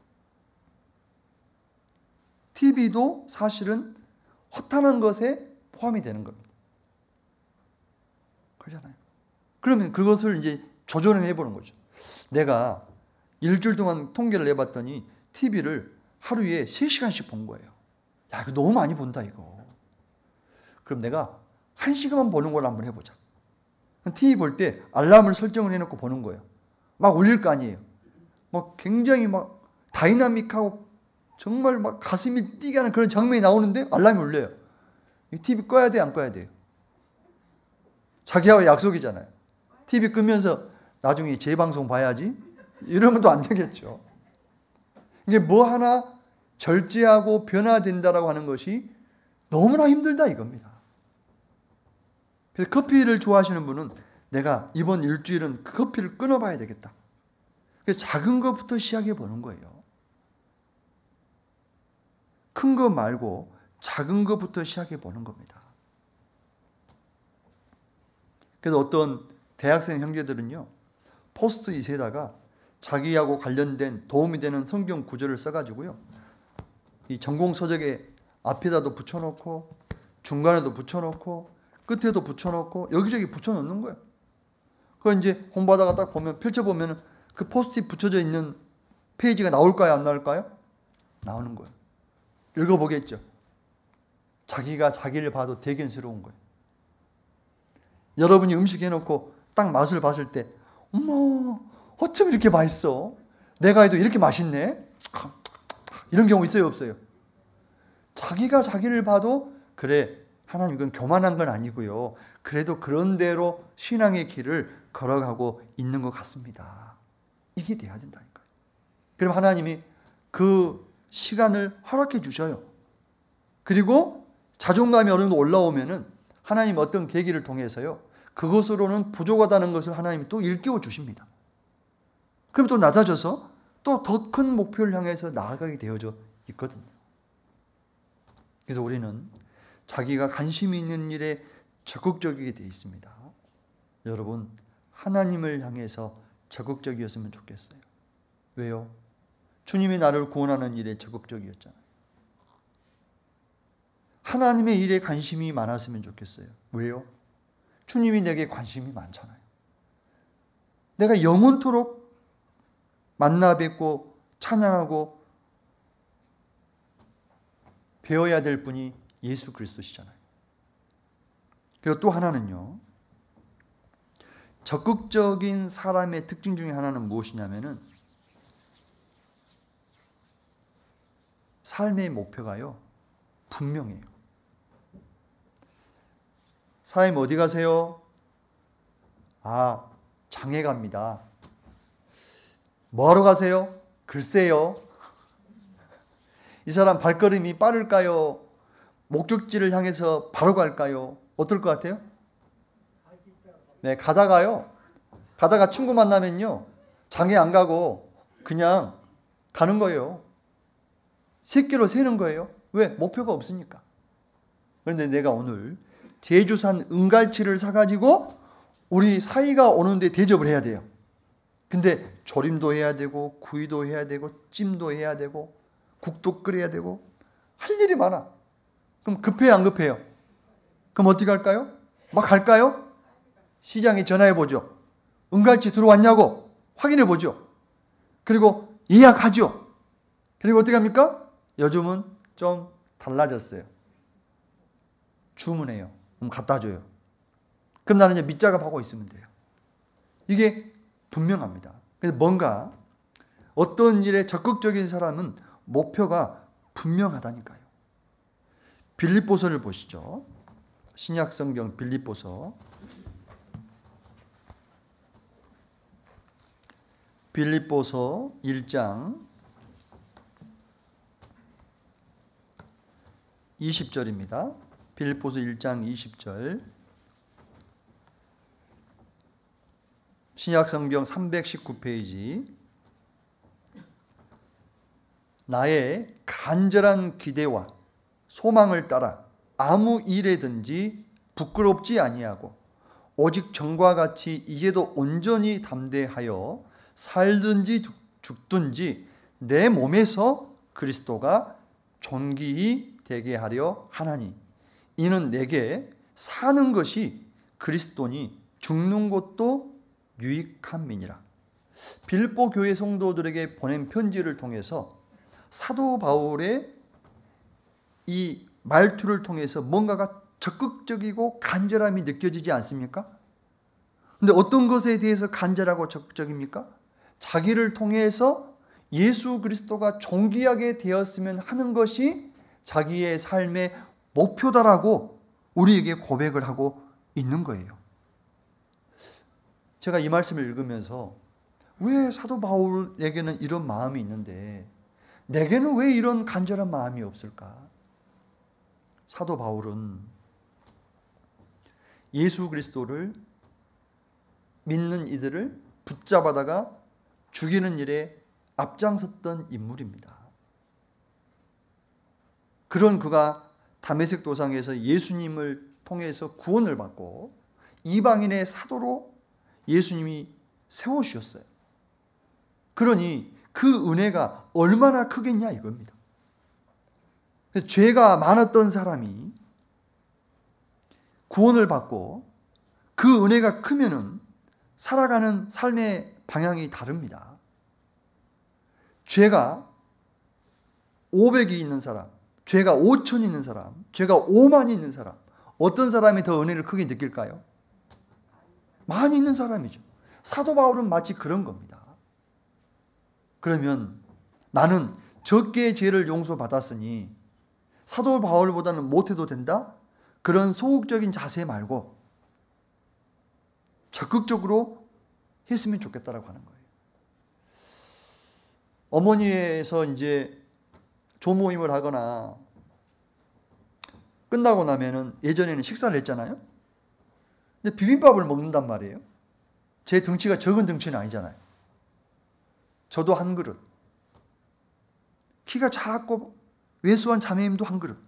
TV도 사실은 허탄한 것에 포함이 되는 겁니다. 그러잖아요. 그러면 그것을 이제 조절을 해보는 거죠. 내가 일주일 동안 통계를 내봤더니 TV를 하루에 3시간씩 본 거예요. 야, 이거 너무 많이 본다, 이거. 그럼 내가 1시간만 보는 걸 한번 해보자. TV 볼 때 알람을 설정을 해놓고 보는 거예요. 막 울릴 거 아니에요. 막 굉장히 막 다이나믹하고 정말 막 가슴이 뛰게 하는 그런 장면이 나오는데 알람이 울려요. 이 TV 꺼야 돼, 안 꺼야 돼요? 자기하고 약속이잖아요. TV 끄면서 나중에 재방송 봐야지? 이러면 또 안 되겠죠. 이게 뭐 하나 절제하고 변화된다라고 하는 것이 너무나 힘들다 이겁니다. 그래서 커피를 좋아하시는 분은 내가 이번 일주일은 그 커피를 끊어봐야 되겠다. 그래서 작은 것부터 시작해 보는 거예요. 큰 거 말고 작은 것부터 시작해 보는 겁니다. 그래서 어떤 대학생 형제들은요, 포스트잇에다가 자기하고 관련된 도움이 되는 성경 구절을 써가지고요, 이 전공 서적에 앞에다도 붙여놓고 중간에도 붙여놓고 끝에도 붙여놓고 여기저기 붙여놓는 거예요. 그거 이제 공부하다가 딱 보면 펼쳐보면 그 포스트잇 붙여져 있는 페이지가 나올까요? 안 나올까요? 나오는 거예요. 읽어보겠죠. 자기가 자기를 봐도 대견스러운 거예요. 여러분이 음식 해놓고 딱 맛을 봤을 때 어머 어쩜 이렇게 맛있어? 내가 해도 이렇게 맛있네? 이런 경우 있어요? 없어요? 자기가 자기를 봐도 그래 하나님 이건 교만한 건 아니고요. 그래도 그런 대로 신앙의 길을 걸어가고 있는 것 같습니다. 이게 돼야 된다니까요. 그럼 하나님이 그 시간을 허락해 주셔요. 그리고 자존감이 어느 정도 올라오면은 하나님 어떤 계기를 통해서요, 그것으로는 부족하다는 것을 하나님이 또 일깨워 주십니다. 그럼 또 낮아져서 또 더 큰 목표를 향해서 나아가게 되어져 있거든요. 그래서 우리는 자기가 관심이 있는 일에 적극적이게 되어 있습니다. 여러분, 하나님을 향해서 적극적이었으면 좋겠어요. 왜요? 주님이 나를 구원하는 일에 적극적이었잖아요. 하나님의 일에 관심이 많았으면 좋겠어요. 왜요? 주님이 내게 관심이 많잖아요. 내가 영원토록 만나 뵙고 찬양하고 배워야 될 분이 예수 그리스도시잖아요. 그리고 또 하나는요, 적극적인 사람의 특징 중에 하나는 무엇이냐면은 삶의 목표가요, 분명해요. 사장님 어디 가세요? 아, 장에 갑니다. 뭐하러 가세요? 글쎄요. 이 사람 발걸음이 빠를까요? 목적지를 향해서 바로 갈까요? 어떨 것 같아요? 네, 가다가 친구 만나면요, 장에 안 가고 그냥 가는 거예요. 새끼로 새는 거예요. 왜? 목표가 없으니까. 그런데 내가 오늘 제주산 은갈치를 사가지고 우리 사이가 오는데 대접을 해야 돼요. 근데 조림도 해야 되고 구이도 해야 되고 찜도 해야 되고 국도 끓여야 되고 할 일이 많아. 그럼 급해요, 안 급해요? 그럼 어떻게 할까요? 막 갈까요? 시장에 전화해 보죠. 은갈치 들어왔냐고 확인해 보죠. 그리고 예약하죠. 그리고 어떻게 합니까? 요즘은 좀 달라졌어요. 주문해요. 그럼 갖다 줘요. 그럼 나는 이제 밑작업하고 있으면 돼요. 이게 분명합니다. 그래서 뭔가 어떤 일에 적극적인 사람은 목표가 분명하다니까요. 빌립보서를 보시죠. 신약 성경 빌립보서 1장 20절입니다. 빌립보서 1장 20절. 신약 성경 319페이지. 나의 간절한 기대와 소망을 따라 아무 일에든지 부끄럽지 아니하고 오직 전과 같이 이제도 온전히 담대하여 살든지 죽든지 내 몸에서 그리스도가 존귀히 되게 하려 하나니 이는 내게 사는 것이 그리스도니 죽는 것도 유익함이니라. 빌립보 교회 성도들에게 보낸 편지를 통해서 사도 바울의 이 말투를 통해서 뭔가가 적극적이고 간절함이 느껴지지 않습니까? 근데 어떤 것에 대해서 간절하고 적극적입니까? 자기를 통해서 예수 그리스도가 존귀하게 되었으면 하는 것이 자기의 삶의 목표다라고 우리에게 고백을 하고 있는 거예요. 제가 이 말씀을 읽으면서 왜 사도 바울에게는 이런 마음이 있는데 내게는 왜 이런 간절한 마음이 없을까? 사도 바울은 예수 그리스도를 믿는 이들을 붙잡아다가 죽이는 일에 앞장섰던 인물입니다. 그런 그가 다메섹 도상에서 예수님을 통해서 구원을 받고 이방인의 사도로 예수님이 세워주셨어요. 그러니 그 은혜가 얼마나 크겠냐 이겁니다. 죄가 많았던 사람이 구원을 받고 그 은혜가 크면은 살아가는 삶의 방향이 다릅니다. 죄가 500이 있는 사람, 죄가 5천이 있는 사람, 죄가 5만이 있는 사람, 어떤 사람이 더 은혜를 크게 느낄까요? 많이 있는 사람이죠. 사도 바울은 마치 그런 겁니다. 그러면 나는 적게 죄를 용서받았으니 사도 바울보다는 못해도 된다? 그런 소극적인 자세 말고 적극적으로 했으면 좋겠다라고 하는 거예요. 어머니에서 이제 조모임을 하거나 끝나고 나면은 예전에는 식사를 했잖아요. 근데 비빔밥을 먹는단 말이에요. 제 덩치가 적은 덩치는 아니잖아요. 저도 한 그릇. 키가 작고 왜소한 자매님도 한 그릇.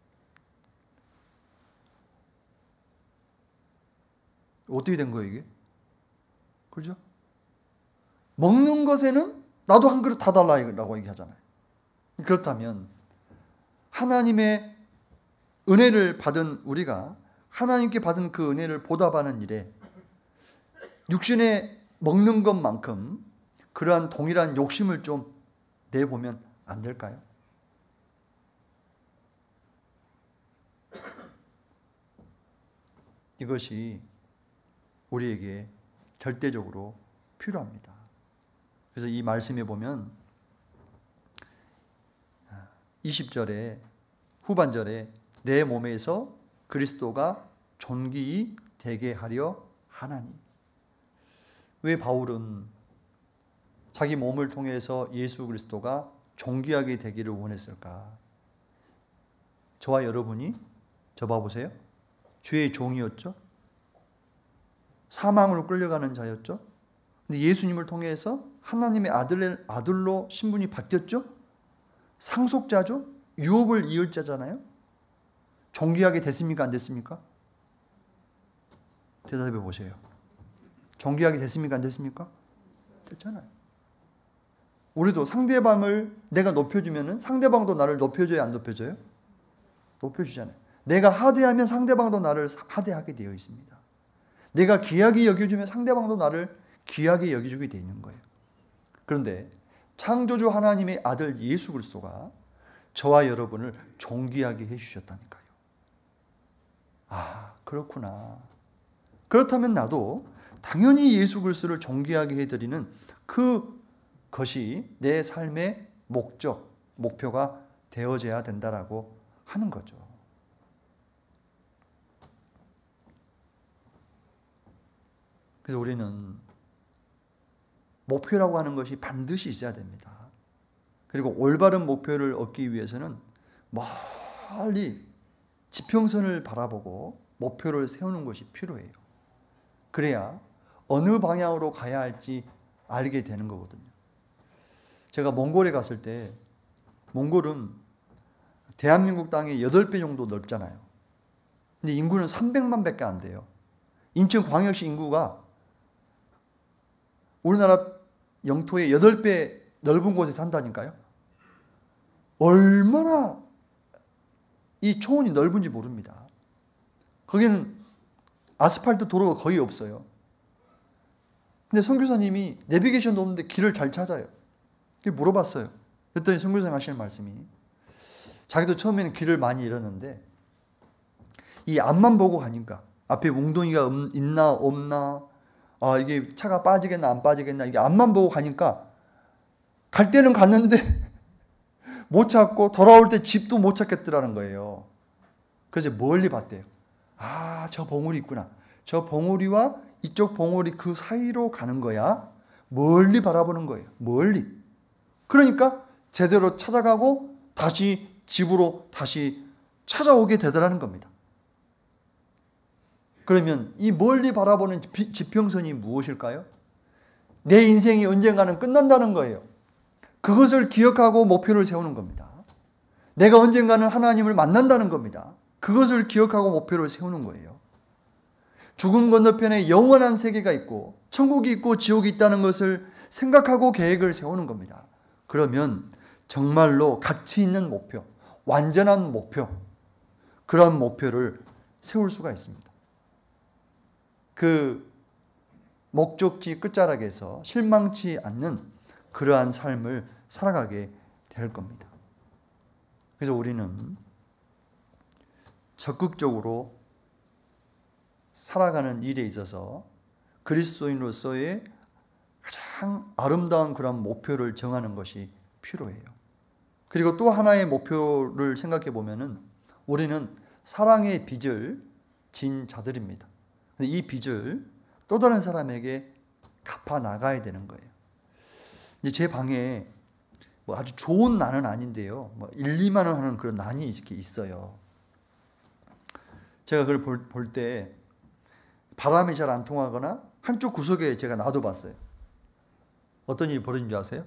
어떻게 된 거예요, 이게? 그렇죠? 먹는 것에는 나도 한 그릇 다 달라고 얘기하잖아요. 그렇다면 하나님의 은혜를 받은 우리가 하나님께 받은 그 은혜를 보답하는 일에 육신에 먹는 것만큼 그러한 동일한 욕심을 좀 내보면 안 될까요? 이것이 우리에게 절대적으로 필요합니다. 그래서 이 말씀에 보면 20절에 후반절에 내 몸에서 그리스도가 존귀히 되게 하려 하나니. 왜 바울은 자기 몸을 통해서 예수 그리스도가 존귀하게 되기를 원했을까? 저와 여러분이 저 봐보세요. 죄의 종이었죠. 사망으로 끌려가는 자였죠. 근데 예수님을 통해서 하나님의 아들로 신분이 바뀌었죠. 상속자죠. 유업을 이을 자잖아요. 존귀하게 됐습니까? 안 됐습니까? 대답해 보세요. 존귀하게 됐습니까? 안 됐습니까? 됐잖아요. 우리도 상대방을 내가 높여주면 상대방도 나를 높여줘야 안 높여줘요? 높여주잖아요. 내가 하대하면 상대방도 나를 하대하게 되어 있습니다. 내가 귀하게 여겨주면 상대방도 나를 귀하게 여겨주게 되어 있는 거예요. 그런데 창조주 하나님의 아들 예수 그리스도가 저와 여러분을 존귀하게 해주셨다니까요. 아, 그렇구나. 그렇다면 나도 당연히 예수 그리스도를 존귀하게 해드리는 그것이 내 삶의 목표가 되어져야 된다라고 하는 거죠. 그래서 우리는 목표라고 하는 것이 반드시 있어야 됩니다. 그리고 올바른 목표를 얻기 위해서는 멀리 지평선을 바라보고 목표를 세우는 것이 필요해요. 그래야 어느 방향으로 가야 할지 알게 되는 거거든요. 제가 몽골에 갔을 때, 몽골은 대한민국 땅의 8배 정도 넓잖아요. 근데 인구는 300만 밖에 안 돼요. 인천광역시 인구가 우리나라 영토의 8배 넓은 곳에 산다니까요. 얼마나 이 초원이 넓은지 모릅니다. 거기는 아스팔트 도로가 거의 없어요. 근데 선교사님이 내비게이션도 없는데 길을 잘 찾아요. 물어봤어요. 그랬더니 선교사님 하시는 말씀이, 자기도 처음에는 길을 많이 잃었는데 이 앞만 보고 가니까 앞에 웅덩이가 있나 없나, 이게 차가 빠지겠나 안 빠지겠나, 이게 앞만 보고 가니까 갈 때는 갔는데 못 찾고 돌아올 때 집도 못 찾겠더라는 거예요. 그래서 멀리 봤대요. 저 봉우리 있구나. 저 봉우리와 이쪽 봉우리 그 사이로 가는 거야. 멀리 바라보는 거예요. 멀리. 그러니까 제대로 찾아가고 다시 집으로 다시 찾아오게 되더라는 겁니다. 그러면 이 멀리 바라보는 지평선이 무엇일까요? 내 인생이 언젠가는 끝난다는 거예요. 그것을 기억하고 목표를 세우는 겁니다. 내가 언젠가는 하나님을 만난다는 겁니다. 그것을 기억하고 목표를 세우는 거예요. 죽음 건너편에 영원한 세계가 있고 천국이 있고 지옥이 있다는 것을 생각하고 계획을 세우는 겁니다. 그러면 정말로 가치 있는 목표, 완전한 목표, 그런 목표를 세울 수가 있습니다. 그 목적지 끝자락에서 실망치 않는 그러한 삶을 살아가게 될 겁니다. 그래서 우리는 적극적으로 살아가는 일에 있어서 그리스도인으로서의 가장 아름다운 그런 목표를 정하는 것이 필요해요. 그리고 또 하나의 목표를 생각해 보면은 우리는 사랑의 빚을 진 자들입니다. 이 빚을 또 다른 사람에게 갚아 나가야 되는 거예요. 이제 제 방에 아주 좋은 난은 아닌데요. 1, 2만 원 하는 그런 난이 이렇게 있어요. 제가 그걸 볼 때 바람이 잘 안 통하거나 한쪽 구석에 제가 놔둬봤어요. 어떤 일이 벌어진 줄 아세요?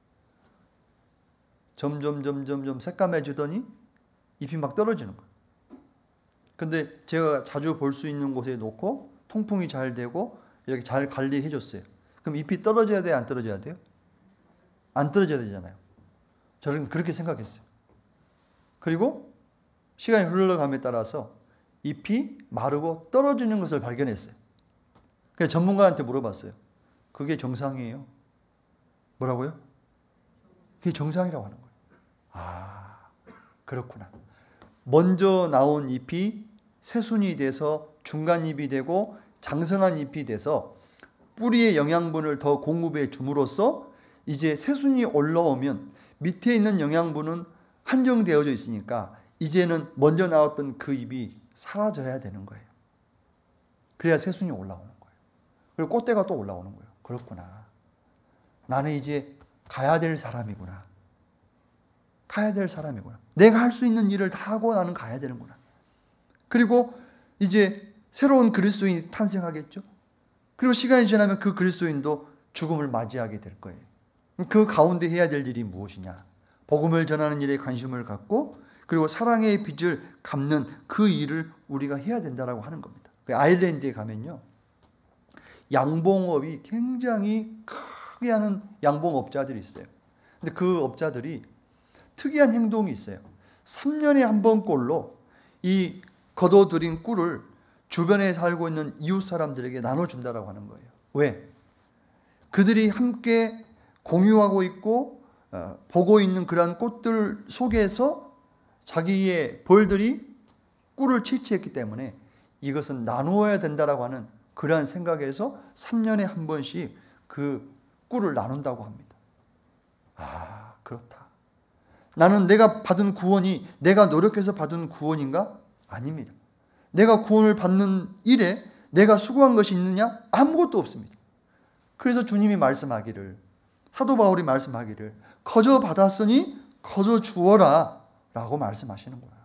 점점 새까매지더니 잎이 막 떨어지는 거예요. 근데 제가 자주 볼 수 있는 곳에 놓고 통풍이 잘 되고 이렇게 잘 관리해 줬어요. 그럼 잎이 떨어져야 돼요? 안 떨어져야 돼요? 안 떨어져야 되잖아요. 저는 그렇게 생각했어요. 그리고 시간이 흘러감에 따라서 잎이 마르고 떨어지는 것을 발견했어요. 그래서 전문가한테 물어봤어요. 그게 정상이에요? 뭐라고요? 그게 정상이라고 하는 거예요. 그렇구나. 먼저 나온 잎이 새순이 돼서 중간잎이 되고 장성한 잎이 돼서 뿌리의 영양분을 더 공급해 줌으로써 이제 새순이 올라오면 밑에 있는 영양분은 한정되어져 있으니까 이제는 먼저 나왔던 그 잎이 사라져야 되는 거예요. 그래야 새순이 올라오는 거예요. 그리고 꽃대가 또 올라오는 거예요. 그렇구나. 나는 이제 가야 될 사람이구나. 가야 될 사람이구나. 내가 할 수 있는 일을 다 하고 나는 가야 되는구나. 그리고 이제 새로운 그리스도인이 탄생하겠죠. 그리고 시간이 지나면 그 그리스도인도 죽음을 맞이하게 될 거예요. 그 가운데 해야 될 일이 무엇이냐? 복음을 전하는 일에 관심을 갖고 그리고 사랑의 빚을 갚는 그 일을 우리가 해야 된다라고 하는 겁니다. 아일랜드에 가면요, 양봉업이 굉장히 크게 하는 양봉업자들이 있어요. 근데 그 업자들이 특이한 행동이 있어요. 3년에 한 번꼴로 이 거둬들인 꿀을 주변에 살고 있는 이웃 사람들에게 나눠준다라고 하는 거예요. 왜? 그들이 함께 공유하고 있고 보고 있는 그러한 꽃들 속에서 자기의 벌들이 꿀을 채취했기 때문에 이것은 나누어야 된다라고 하는 그러한 생각에서 3년에 한 번씩 그 꿀을 나눈다고 합니다. 아, 그렇다. 나는 내가 받은 구원이 내가 노력해서 받은 구원인가? 아닙니다. 내가 구원을 받는 일에 내가 수고한 것이 있느냐? 아무것도 없습니다. 그래서 주님이 말씀하기를, 사도 바울이 말씀하기를 거저 받았으니 거저 주어라 라고 말씀하시는 거야.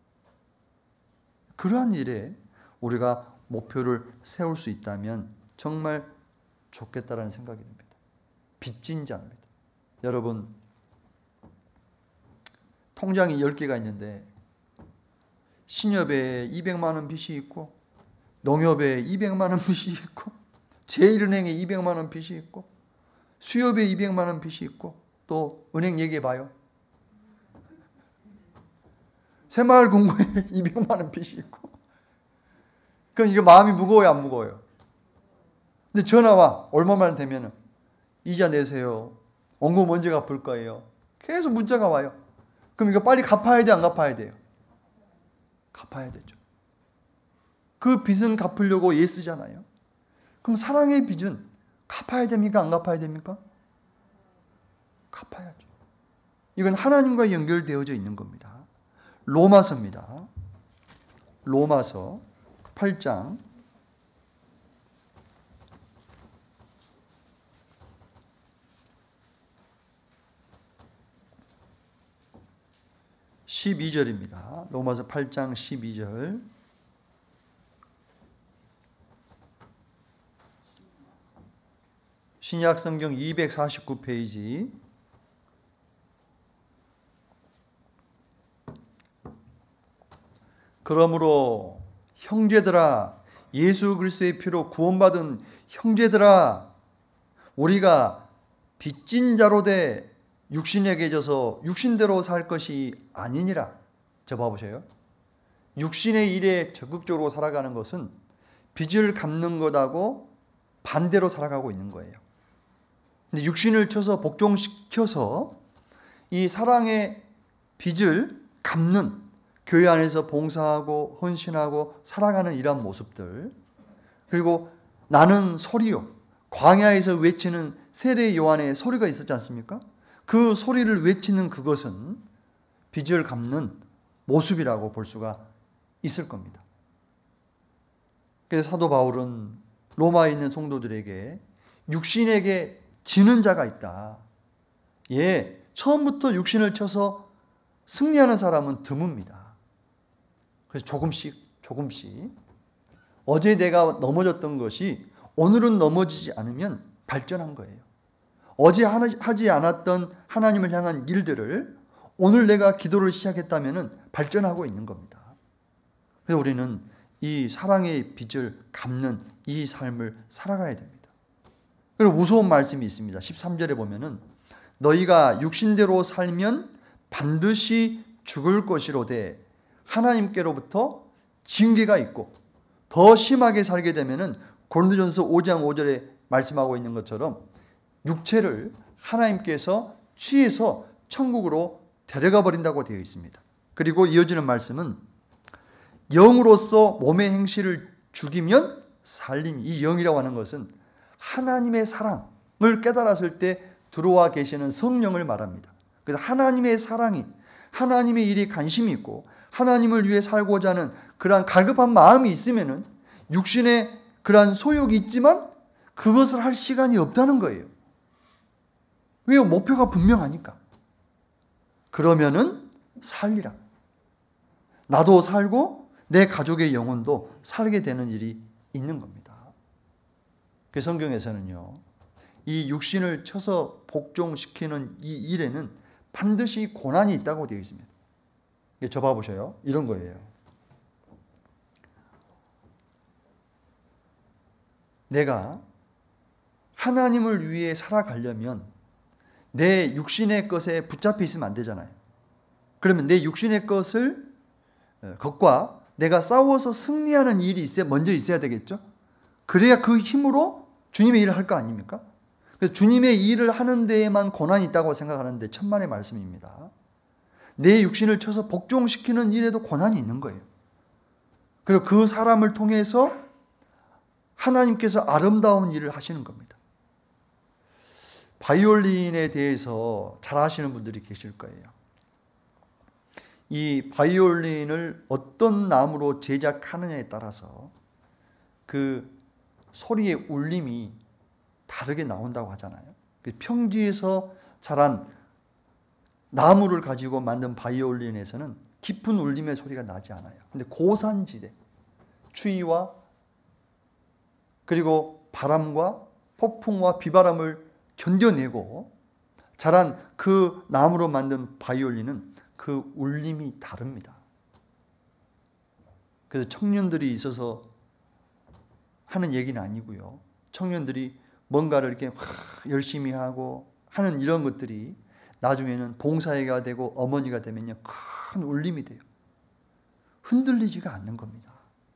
그러한 일에 우리가 목표를 세울 수 있다면 정말 좋겠다라는 생각이 듭니다. 빚진 자입니다. 여러분, 통장이 10개가 있는데 신협에 200만 원 빚이 있고 농협에 200만 원 빚이 있고 제1은행에 200만 원 빚이 있고 수협에 200만 원 빚이 있고 또 은행 얘기해 봐요. 새마을금고에 200만 원 빚이 있고. 그럼 이게 마음이 무거워요, 안 무거워요? 근데 전화와 얼마만 되면은 이자 내세요. 원금 언제 갚을 거예요? 계속 문자가 와요. 그럼 이거 빨리 갚아야 돼, 안 갚아야 돼요? 갚아야 되죠. 그 빚은 갚으려고 애 쓰잖아요. 그럼 사랑의 빚은 갚아야 됩니까? 안 갚아야 됩니까? 갚아야죠. 이건 하나님과 연결되어져 있는 겁니다. 로마서입니다. 로마서 8장 12절입니다. 로마서 8장 12절. 신약 성경 249페이지. 그러므로 형제들아, 예수 그리스도의 피로 구원받은 형제들아, 우리가 빚진 자로 돼 육신에게 져서 육신대로 살 것이 아니니라. 저 봐보세요. 육신의 일에 적극적으로 살아가는 것은 빚을 갚는 것하고 반대로 살아가고 있는 거예요. 근데 육신을 쳐서 복종시켜서 이 사랑의 빚을 갚는, 교회 안에서 봉사하고 헌신하고 살아가는 이러한 모습들, 그리고 나는 소리요, 광야에서 외치는 세례 요한의 소리가 있었지 않습니까? 그 소리를 외치는 그것은 빚을 갚는 모습이라고 볼 수가 있을 겁니다. 그래서 사도 바울은 로마에 있는 성도들에게 육신에게 지는 자가 있다. 예, 처음부터 육신을 쳐서 승리하는 사람은 드뭅니다. 그래서 조금씩 어제 내가 넘어졌던 것이 오늘은 넘어지지 않으면 발전한 거예요. 어제 하지 않았던 하나님을 향한 일들을 오늘 내가 기도를 시작했다면 발전하고 있는 겁니다. 그래서 우리는 이 사랑의 빚을 갚는 이 삶을 살아가야 됩니다. 그리고 무서운 말씀이 있습니다. 13절에 보면은 너희가 육신대로 살면 반드시 죽을 것이로되 하나님께로부터 징계가 있고, 더 심하게 살게 되면은 고린도전서 5장 5절에 말씀하고 있는 것처럼 육체를 하나님께서 취해서 천국으로 데려가 버린다고 되어 있습니다. 그리고 이어지는 말씀은 영으로서 몸의 행실을 죽이면 살림, 이 영이라고 하는 것은 하나님의 사랑을 깨달았을 때 들어와 계시는 성령을 말합니다. 그래서 하나님의 사랑이, 하나님의 일이 관심이 있고 하나님을 위해 살고자 하는 그러한 갈급한 마음이 있으면은 육신에 그러한 소욕이 있지만 그것을 할 시간이 없다는 거예요. 왜요? 목표가 분명하니까. 그러면은 살리라. 나도 살고 내 가족의 영혼도 살게 되는 일이 있는 겁니다. 그 성경에서는요, 이 육신을 쳐서 복종시키는 이 일에는 반드시 고난이 있다고 되어 있습니다. 저 봐보셔요. 이런 거예요. 내가 하나님을 위해 살아가려면 내 육신의 것에 붙잡혀 있으면 안 되잖아요. 그러면 내 육신의 것과 내가 싸워서 승리하는 일이 먼저 있어야 되겠죠? 그래야 그 힘으로 주님의 일을 할 거 아닙니까? 그래서 주님의 일을 하는 데에만 고난이 있다고 생각하는데 천만의 말씀입니다. 내 육신을 쳐서 복종시키는 일에도 고난이 있는 거예요. 그리고 그 사람을 통해서 하나님께서 아름다운 일을 하시는 겁니다. 바이올린에 대해서 잘 아시는 분들이 계실 거예요. 이 바이올린을 어떤 나무로 제작하느냐에 따라서 그 소리의 울림이 다르게 나온다고 하잖아요. 평지에서 자란 나무를 가지고 만든 바이올린에서는 깊은 울림의 소리가 나지 않아요. 근데 고산지대, 추위와 그리고 바람과 폭풍과 비바람을 견뎌내고 자란 그 나무로 만든 바이올린은 그 울림이 다릅니다. 그래서 청년들이 있어서 하는 얘기는 아니고요. 청년들이 뭔가를 이렇게 열심히 하고 하는 이런 것들이 나중에는 봉사회가 되고 어머니가 되면요, 큰 울림이 돼요. 흔들리지가 않는 겁니다.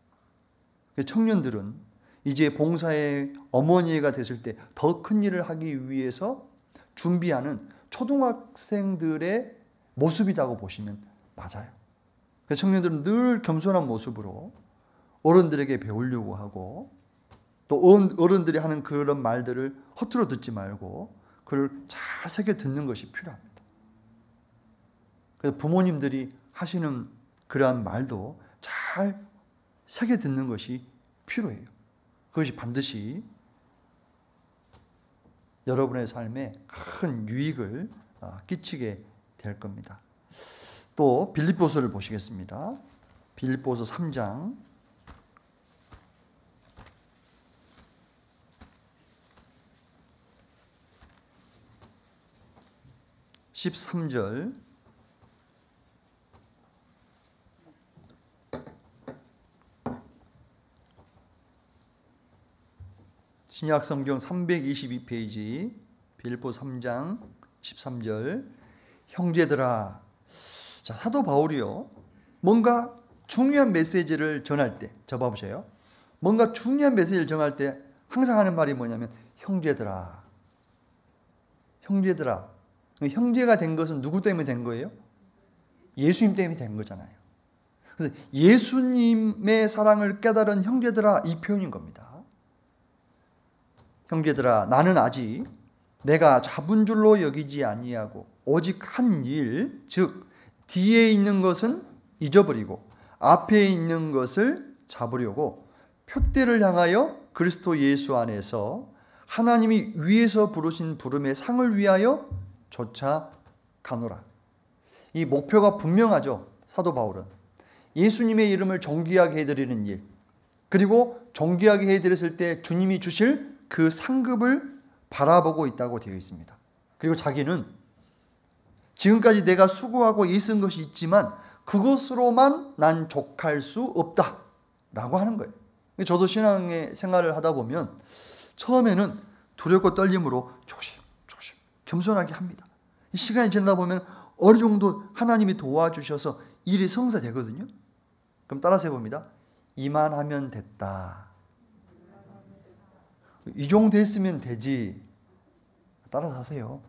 청년들은 이제 봉사회 어머니가 됐을 때 더 큰 일을 하기 위해서 준비하는 초등학생들의 모습이라고 보시면 맞아요. 그래서 청년들은 늘 겸손한 모습으로 어른들에게 배우려고 하고 또 어른들이 하는 그런 말들을 허투루 듣지 말고 그걸 잘 새겨 듣는 것이 필요합니다. 그래서 부모님들이 하시는 그러한 말도 잘 새겨 듣는 것이 필요해요. 그것이 반드시 여러분의 삶에 큰 유익을 끼치게 될 겁니다. 또 빌립보서를 보시겠습니다. 빌립보서 3장 13절 신약성경 322페이지 빌립보 3장 13절 형제들아. 자, 사도 바울이요, 뭔가 중요한 메시지를 전할 때, 저 봐보세요. 뭔가 중요한 메시지를 전할 때 항상 하는 말이 뭐냐면 형제들아. 형제들아. 형제가 된 것은 누구 때문에 된 거예요? 예수님 때문에 된 거잖아요. 그래서 예수님의 사랑을 깨달은 형제들아, 이 표현인 겁니다. 형제들아, 나는 아직 내가 잡은 줄로 여기지 아니하고 오직 한 일, 즉 뒤에 있는 것은 잊어버리고 앞에 있는 것을 잡으려고 표대를 향하여 그리스도 예수 안에서 하나님이 위에서 부르신 부름의 상을 위하여 쫓아가노라. 이 목표가 분명하죠. 사도 바울은 예수님의 이름을 존귀하게 해드리는 일, 그리고 존귀하게 해드렸을 때 주님이 주실 그 상급을 바라보고 있다고 되어 있습니다. 그리고 자기는 지금까지 내가 수고하고 애쓴 것이 있지만 그것으로만 난 족할 수 없다 라고 하는 거예요. 저도 신앙의 생활을 하다 보면 처음에는 두렵고 떨림으로 조심 겸손하게 합니다. 시간이 지나다 보면 어느 정도 하나님이 도와주셔서 일이 성사되거든요. 그럼 따라서 해봅니다. 이만하면 됐다. 이 정도 했으면 되지. 따라서 하세요.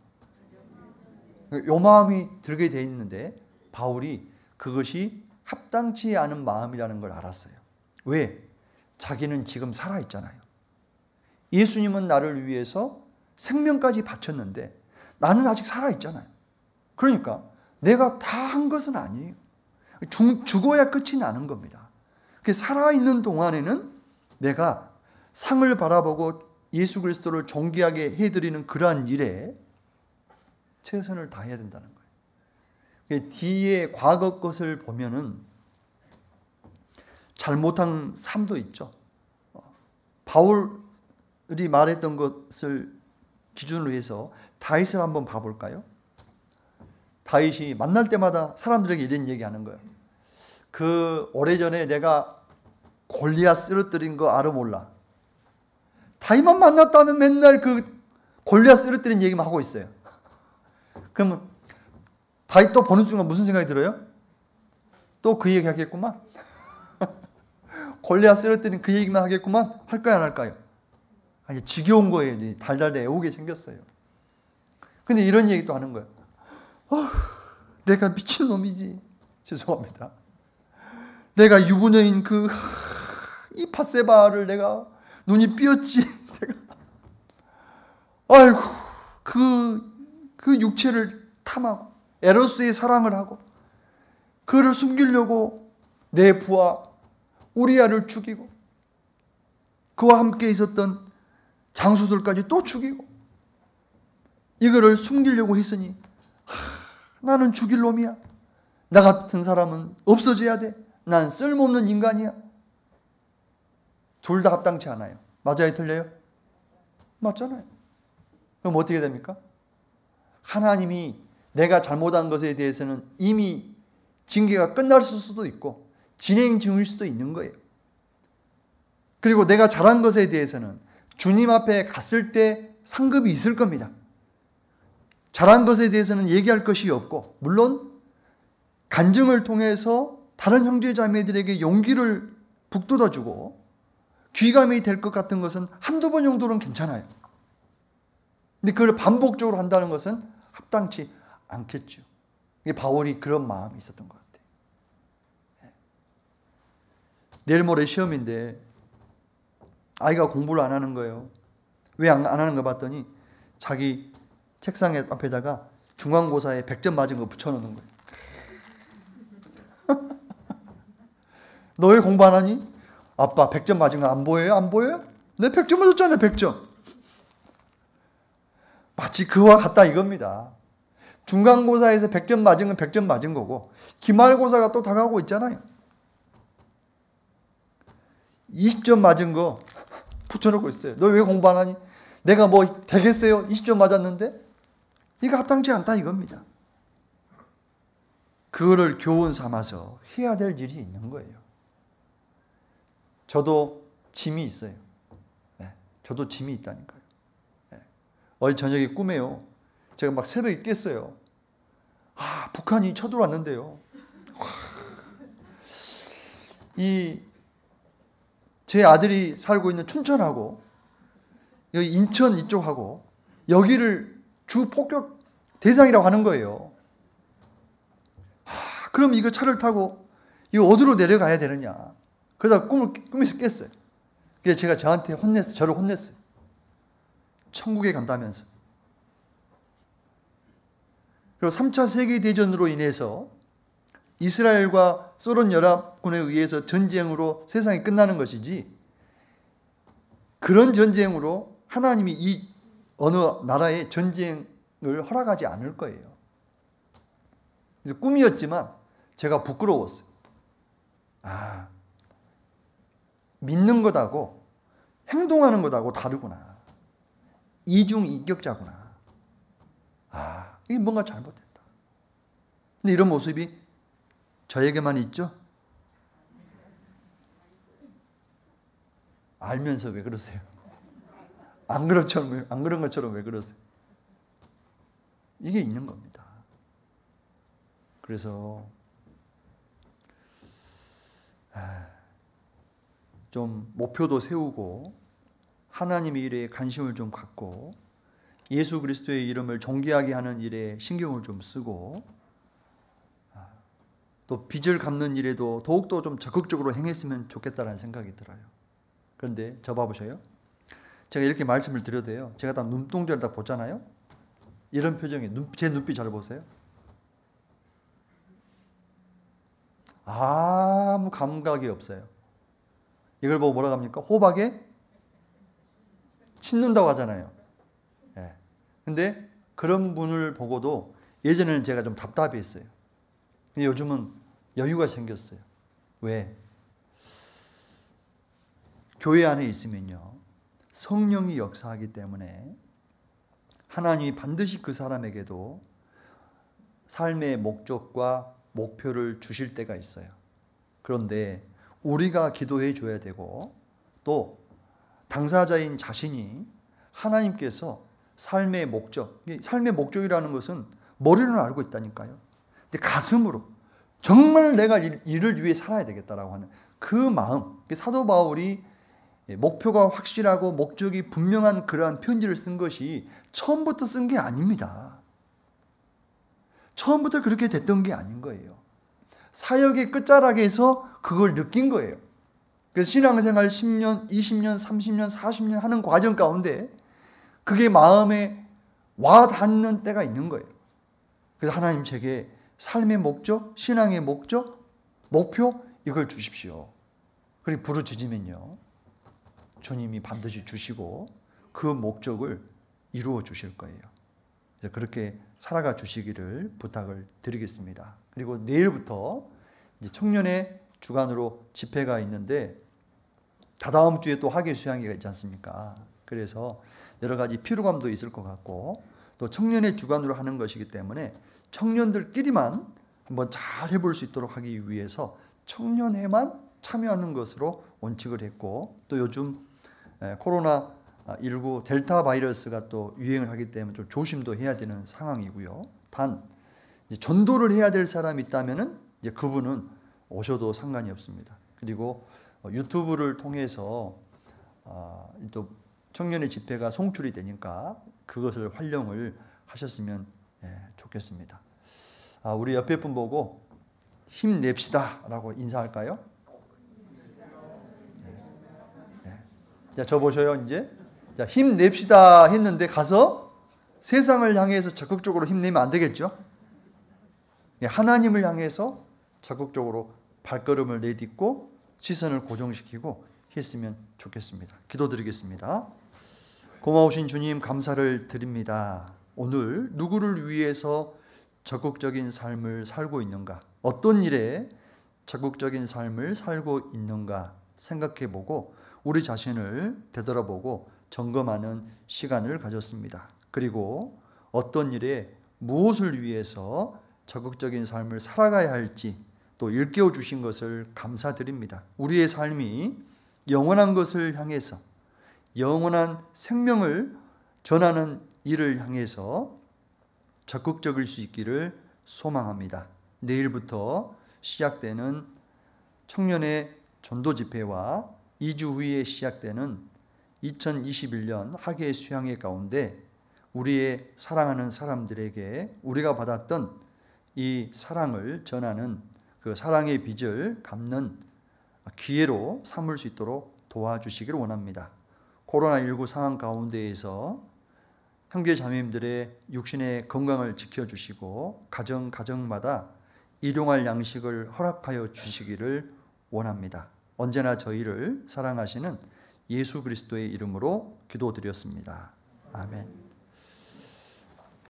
요 마음이 들게 돼 있는데 바울이 그것이 합당치 않은 마음이라는 걸 알았어요. 왜? 자기는 지금 살아있잖아요. 예수님은 나를 위해서 생명까지 바쳤는데 나는 아직 살아있잖아요. 그러니까 내가 다 한 것은 아니에요. 죽어야 끝이 나는 겁니다. 살아있는 동안에는 내가 상을 바라보고 예수 그리스도를 존귀하게 해드리는 그러한 일에 최선을 다해야 된다는 거예요. 뒤에 과거 것을 보면은 잘못한 삶도 있죠. 바울이 말했던 것을 기준으로 해서 다윗을 한번 봐볼까요? 다윗이 만날 때마다 사람들에게 이런 얘기하는 거예요. 그 오래전에 내가 골리앗 쓰러뜨린 거 알아 몰라. 다윗만 만났다면 맨날 그 골리앗 쓰러뜨린 얘기만 하고 있어요. 그러면 다윗 또 보는 순간 무슨 생각이 들어요? 또 그 얘기 하겠구만. 골리앗 쓰러뜨린 그 얘기만 하겠구만. 할까요, 안 할까요? 아니, 지겨운 거예요. 달달달 애우게 생겼어요. 근데 이런 얘기 또 하는 거예요. 내가 미친놈이지. 죄송합니다. 내가 유부녀인 이 밧세바를 내가 눈이 삐었지. 내가. 아이고, 그 육체를 탐하고 에로스의 사랑을 하고 그를 숨기려고 내 부하 우리아를 죽이고 그와 함께 있었던 장수들까지 또 죽이고 이거를 숨기려고 했으니 나는 죽일 놈이야. 나 같은 사람은 없어져야 돼. 난 쓸모없는 인간이야. 둘 다 합당치 않아요. 맞아요? 틀려요? 맞잖아요. 그럼 어떻게 됩니까? 하나님이 내가 잘못한 것에 대해서는 이미 징계가 끝났을 수도 있고 진행 중일 수도 있는 거예요. 그리고 내가 잘한 것에 대해서는 주님 앞에 갔을 때 상급이 있을 겁니다. 잘한 것에 대해서는 얘기할 것이 없고 물론 간증을 통해서 다른 형제자매들에게 용기를 북돋아주고 귀감이 될 것 같은 것은 한두 번 정도는 괜찮아요. 근데 그걸 반복적으로 한다는 것은 합당치 않겠죠. 바울이 그런 마음이 있었던 것 같아요. 내일 모레 시험인데 아이가 공부를 안 하는 거예요. 왜 안 하는 거 봤더니 자기 책상 앞에다가 중간고사에 100점 맞은 거 붙여놓는 거예요. 너 왜 공부 안 하니? 아빠 100점 맞은 거 안 보여요? 안 보여요? 내 100점 맞았잖아요. 100점. 마치 그와 같다 이겁니다. 중간고사에서 100점 맞은 건 100점 맞은 거고 기말고사가 또 다가오고 있잖아요. 20점 맞은 거 붙여놓고 있어요. 너 왜 공부 안 하니? 내가 뭐 되겠어요? 20점 맞았는데? 이거 합당치 않다 이겁니다. 그거를 교훈 삼아서 해야 될 일이 있는 거예요. 저도 짐이 있어요. 네, 저도 짐이 있다니까요. 네. 어제 저녁에 꿈에요. 제가 막 새벽에 깼어요. 북한이 쳐들어왔는데요. 제 아들이 살고 있는 춘천하고 여기 인천 이쪽하고 여기를 주 폭격 대상이라고 하는 거예요. 그럼 이거 차를 타고 이거 어디로 내려가야 되느냐. 그러다 꿈에서 깼어요. 그래서 제가 저를 혼냈어요. 천국에 간다면서. 그리고 3차 세계대전으로 인해서 이스라엘과 소련 연합군에 의해서 전쟁으로 세상이 끝나는 것이지 그런 전쟁으로 하나님이 이 어느 나라의 전쟁을 허락하지 않을 거예요. 그래서 꿈이었지만 제가 부끄러웠어요. 믿는 것하고 행동하는 것하고 다르구나. 이중인격자구나. 이게 뭔가 잘못됐다. 근데 이런 모습이 저에게만 있죠? 알면서 왜 그러세요? 안 그런 것처럼 왜 그러세요? 이게 있는 겁니다. 그래서 좀 목표도 세우고 하나님의 일에 관심을 좀 갖고 예수 그리스도의 이름을 존귀하게 하는 일에 신경을 좀 쓰고 또 빚을 갚는 일에도 더욱더 좀 적극적으로 행했으면 좋겠다는 생각이 들어요. 그런데 저 봐보셔요. 제가 이렇게 말씀을 드려도요. 제가 다 눈동자를 다 보잖아요. 이런 표정이 제 눈빛 잘 보세요. 아무 감각이 없어요. 이걸 보고 뭐라고 합니까? 호박에 짖는다고 하잖아요. 근데 그런 분을 보고도 예전에는 제가 좀 답답했어요. 근데 요즘은 여유가 생겼어요. 왜? 교회 안에 있으면요. 성령이 역사하기 때문에 하나님이 반드시 그 사람에게도 삶의 목적과 목표를 주실 때가 있어요. 그런데 우리가 기도해 줘야 되고 또 당사자인 자신이 하나님께서 삶의 목적이라는 것은 머리로는 알고 있다니까요. 근데 가슴으로 정말 내가 이를 위해 살아야 되겠다라고 하는 그 마음, 사도 바울이 목표가 확실하고 목적이 분명한 그러한 편지를 쓴 것이 처음부터 쓴 게 아닙니다. 처음부터 그렇게 됐던 게 아닌 거예요. 사역의 끝자락에서 그걸 느낀 거예요. 그래서 신앙생활 10년, 20년, 30년, 40년 하는 과정 가운데 그게 마음에 와 닿는 때가 있는 거예요. 그래서 하나님 제게 삶의 목적, 신앙의 목적, 목표 이걸 주십시오. 그리고 부르짖으면요, 주님이 반드시 주시고 그 목적을 이루어 주실 거예요. 그래서 그렇게 살아가 주시기를 부탁을 드리겠습니다. 그리고 내일부터 이제 청년의 주간으로 집회가 있는데 다다음 주에 또 학예 수양회가 있지 않습니까? 그래서 여러 가지 피로감도 있을 것 같고 또 청년의 주간으로 하는 것이기 때문에 청년들끼리만 한번 잘 해볼 수 있도록 하기 위해서 청년회만 참여하는 것으로 원칙을 했고, 또 요즘 코로나19 델타 바이러스가 또 유행을 하기 때문에 좀 조심도 해야 되는 상황이고요. 단 전도를 해야 될 사람이 있다면은 이제 그분은 오셔도 상관이 없습니다. 그리고 유튜브를 통해서 또 청년의 집회가 송출이 되니까 그것을 활용을 하셨으면 좋겠습니다. 우리 옆에 분 보고 힘냅시다 라고 인사할까요? 자, 저 보셔요. 이제 자, 힘냅시다 했는데 가서 세상을 향해서 적극적으로 힘내면 안 되겠죠? 하나님을 향해서 적극적으로 발걸음을 내딛고 시선을 고정시키고 했으면 좋겠습니다. 기도드리겠습니다. 고마우신 주님, 감사를 드립니다. 오늘 누구를 위해서 적극적인 삶을 살고 있는가, 어떤 일에 적극적인 삶을 살고 있는가 생각해보고 우리 자신을 되돌아보고 점검하는 시간을 가졌습니다. 그리고 어떤 일에 무엇을 위해서 적극적인 삶을 살아가야 할지 또 일깨워 주신 것을 감사드립니다. 우리의 삶이 영원한 것을 향해서, 영원한 생명을 전하는 일을 향해서 적극적일 수 있기를 소망합니다. 내일부터 시작되는 청년의 전도 집회와 2주 후에 시작되는 2021년 학예 수양회 가운데 우리의 사랑하는 사람들에게 우리가 받았던 이 사랑을 전하는 그 사랑의 빚을 갚는 기회로 삼을 수 있도록 도와주시기를 원합니다. 코로나19 상황 가운데에서 형제 자매님들의 육신의 건강을 지켜주시고 가정마다 일용할 양식을 허락하여 주시기를 원합니다. 언제나 저희를 사랑하시는 예수 그리스도의 이름으로 기도드렸습니다. 아멘.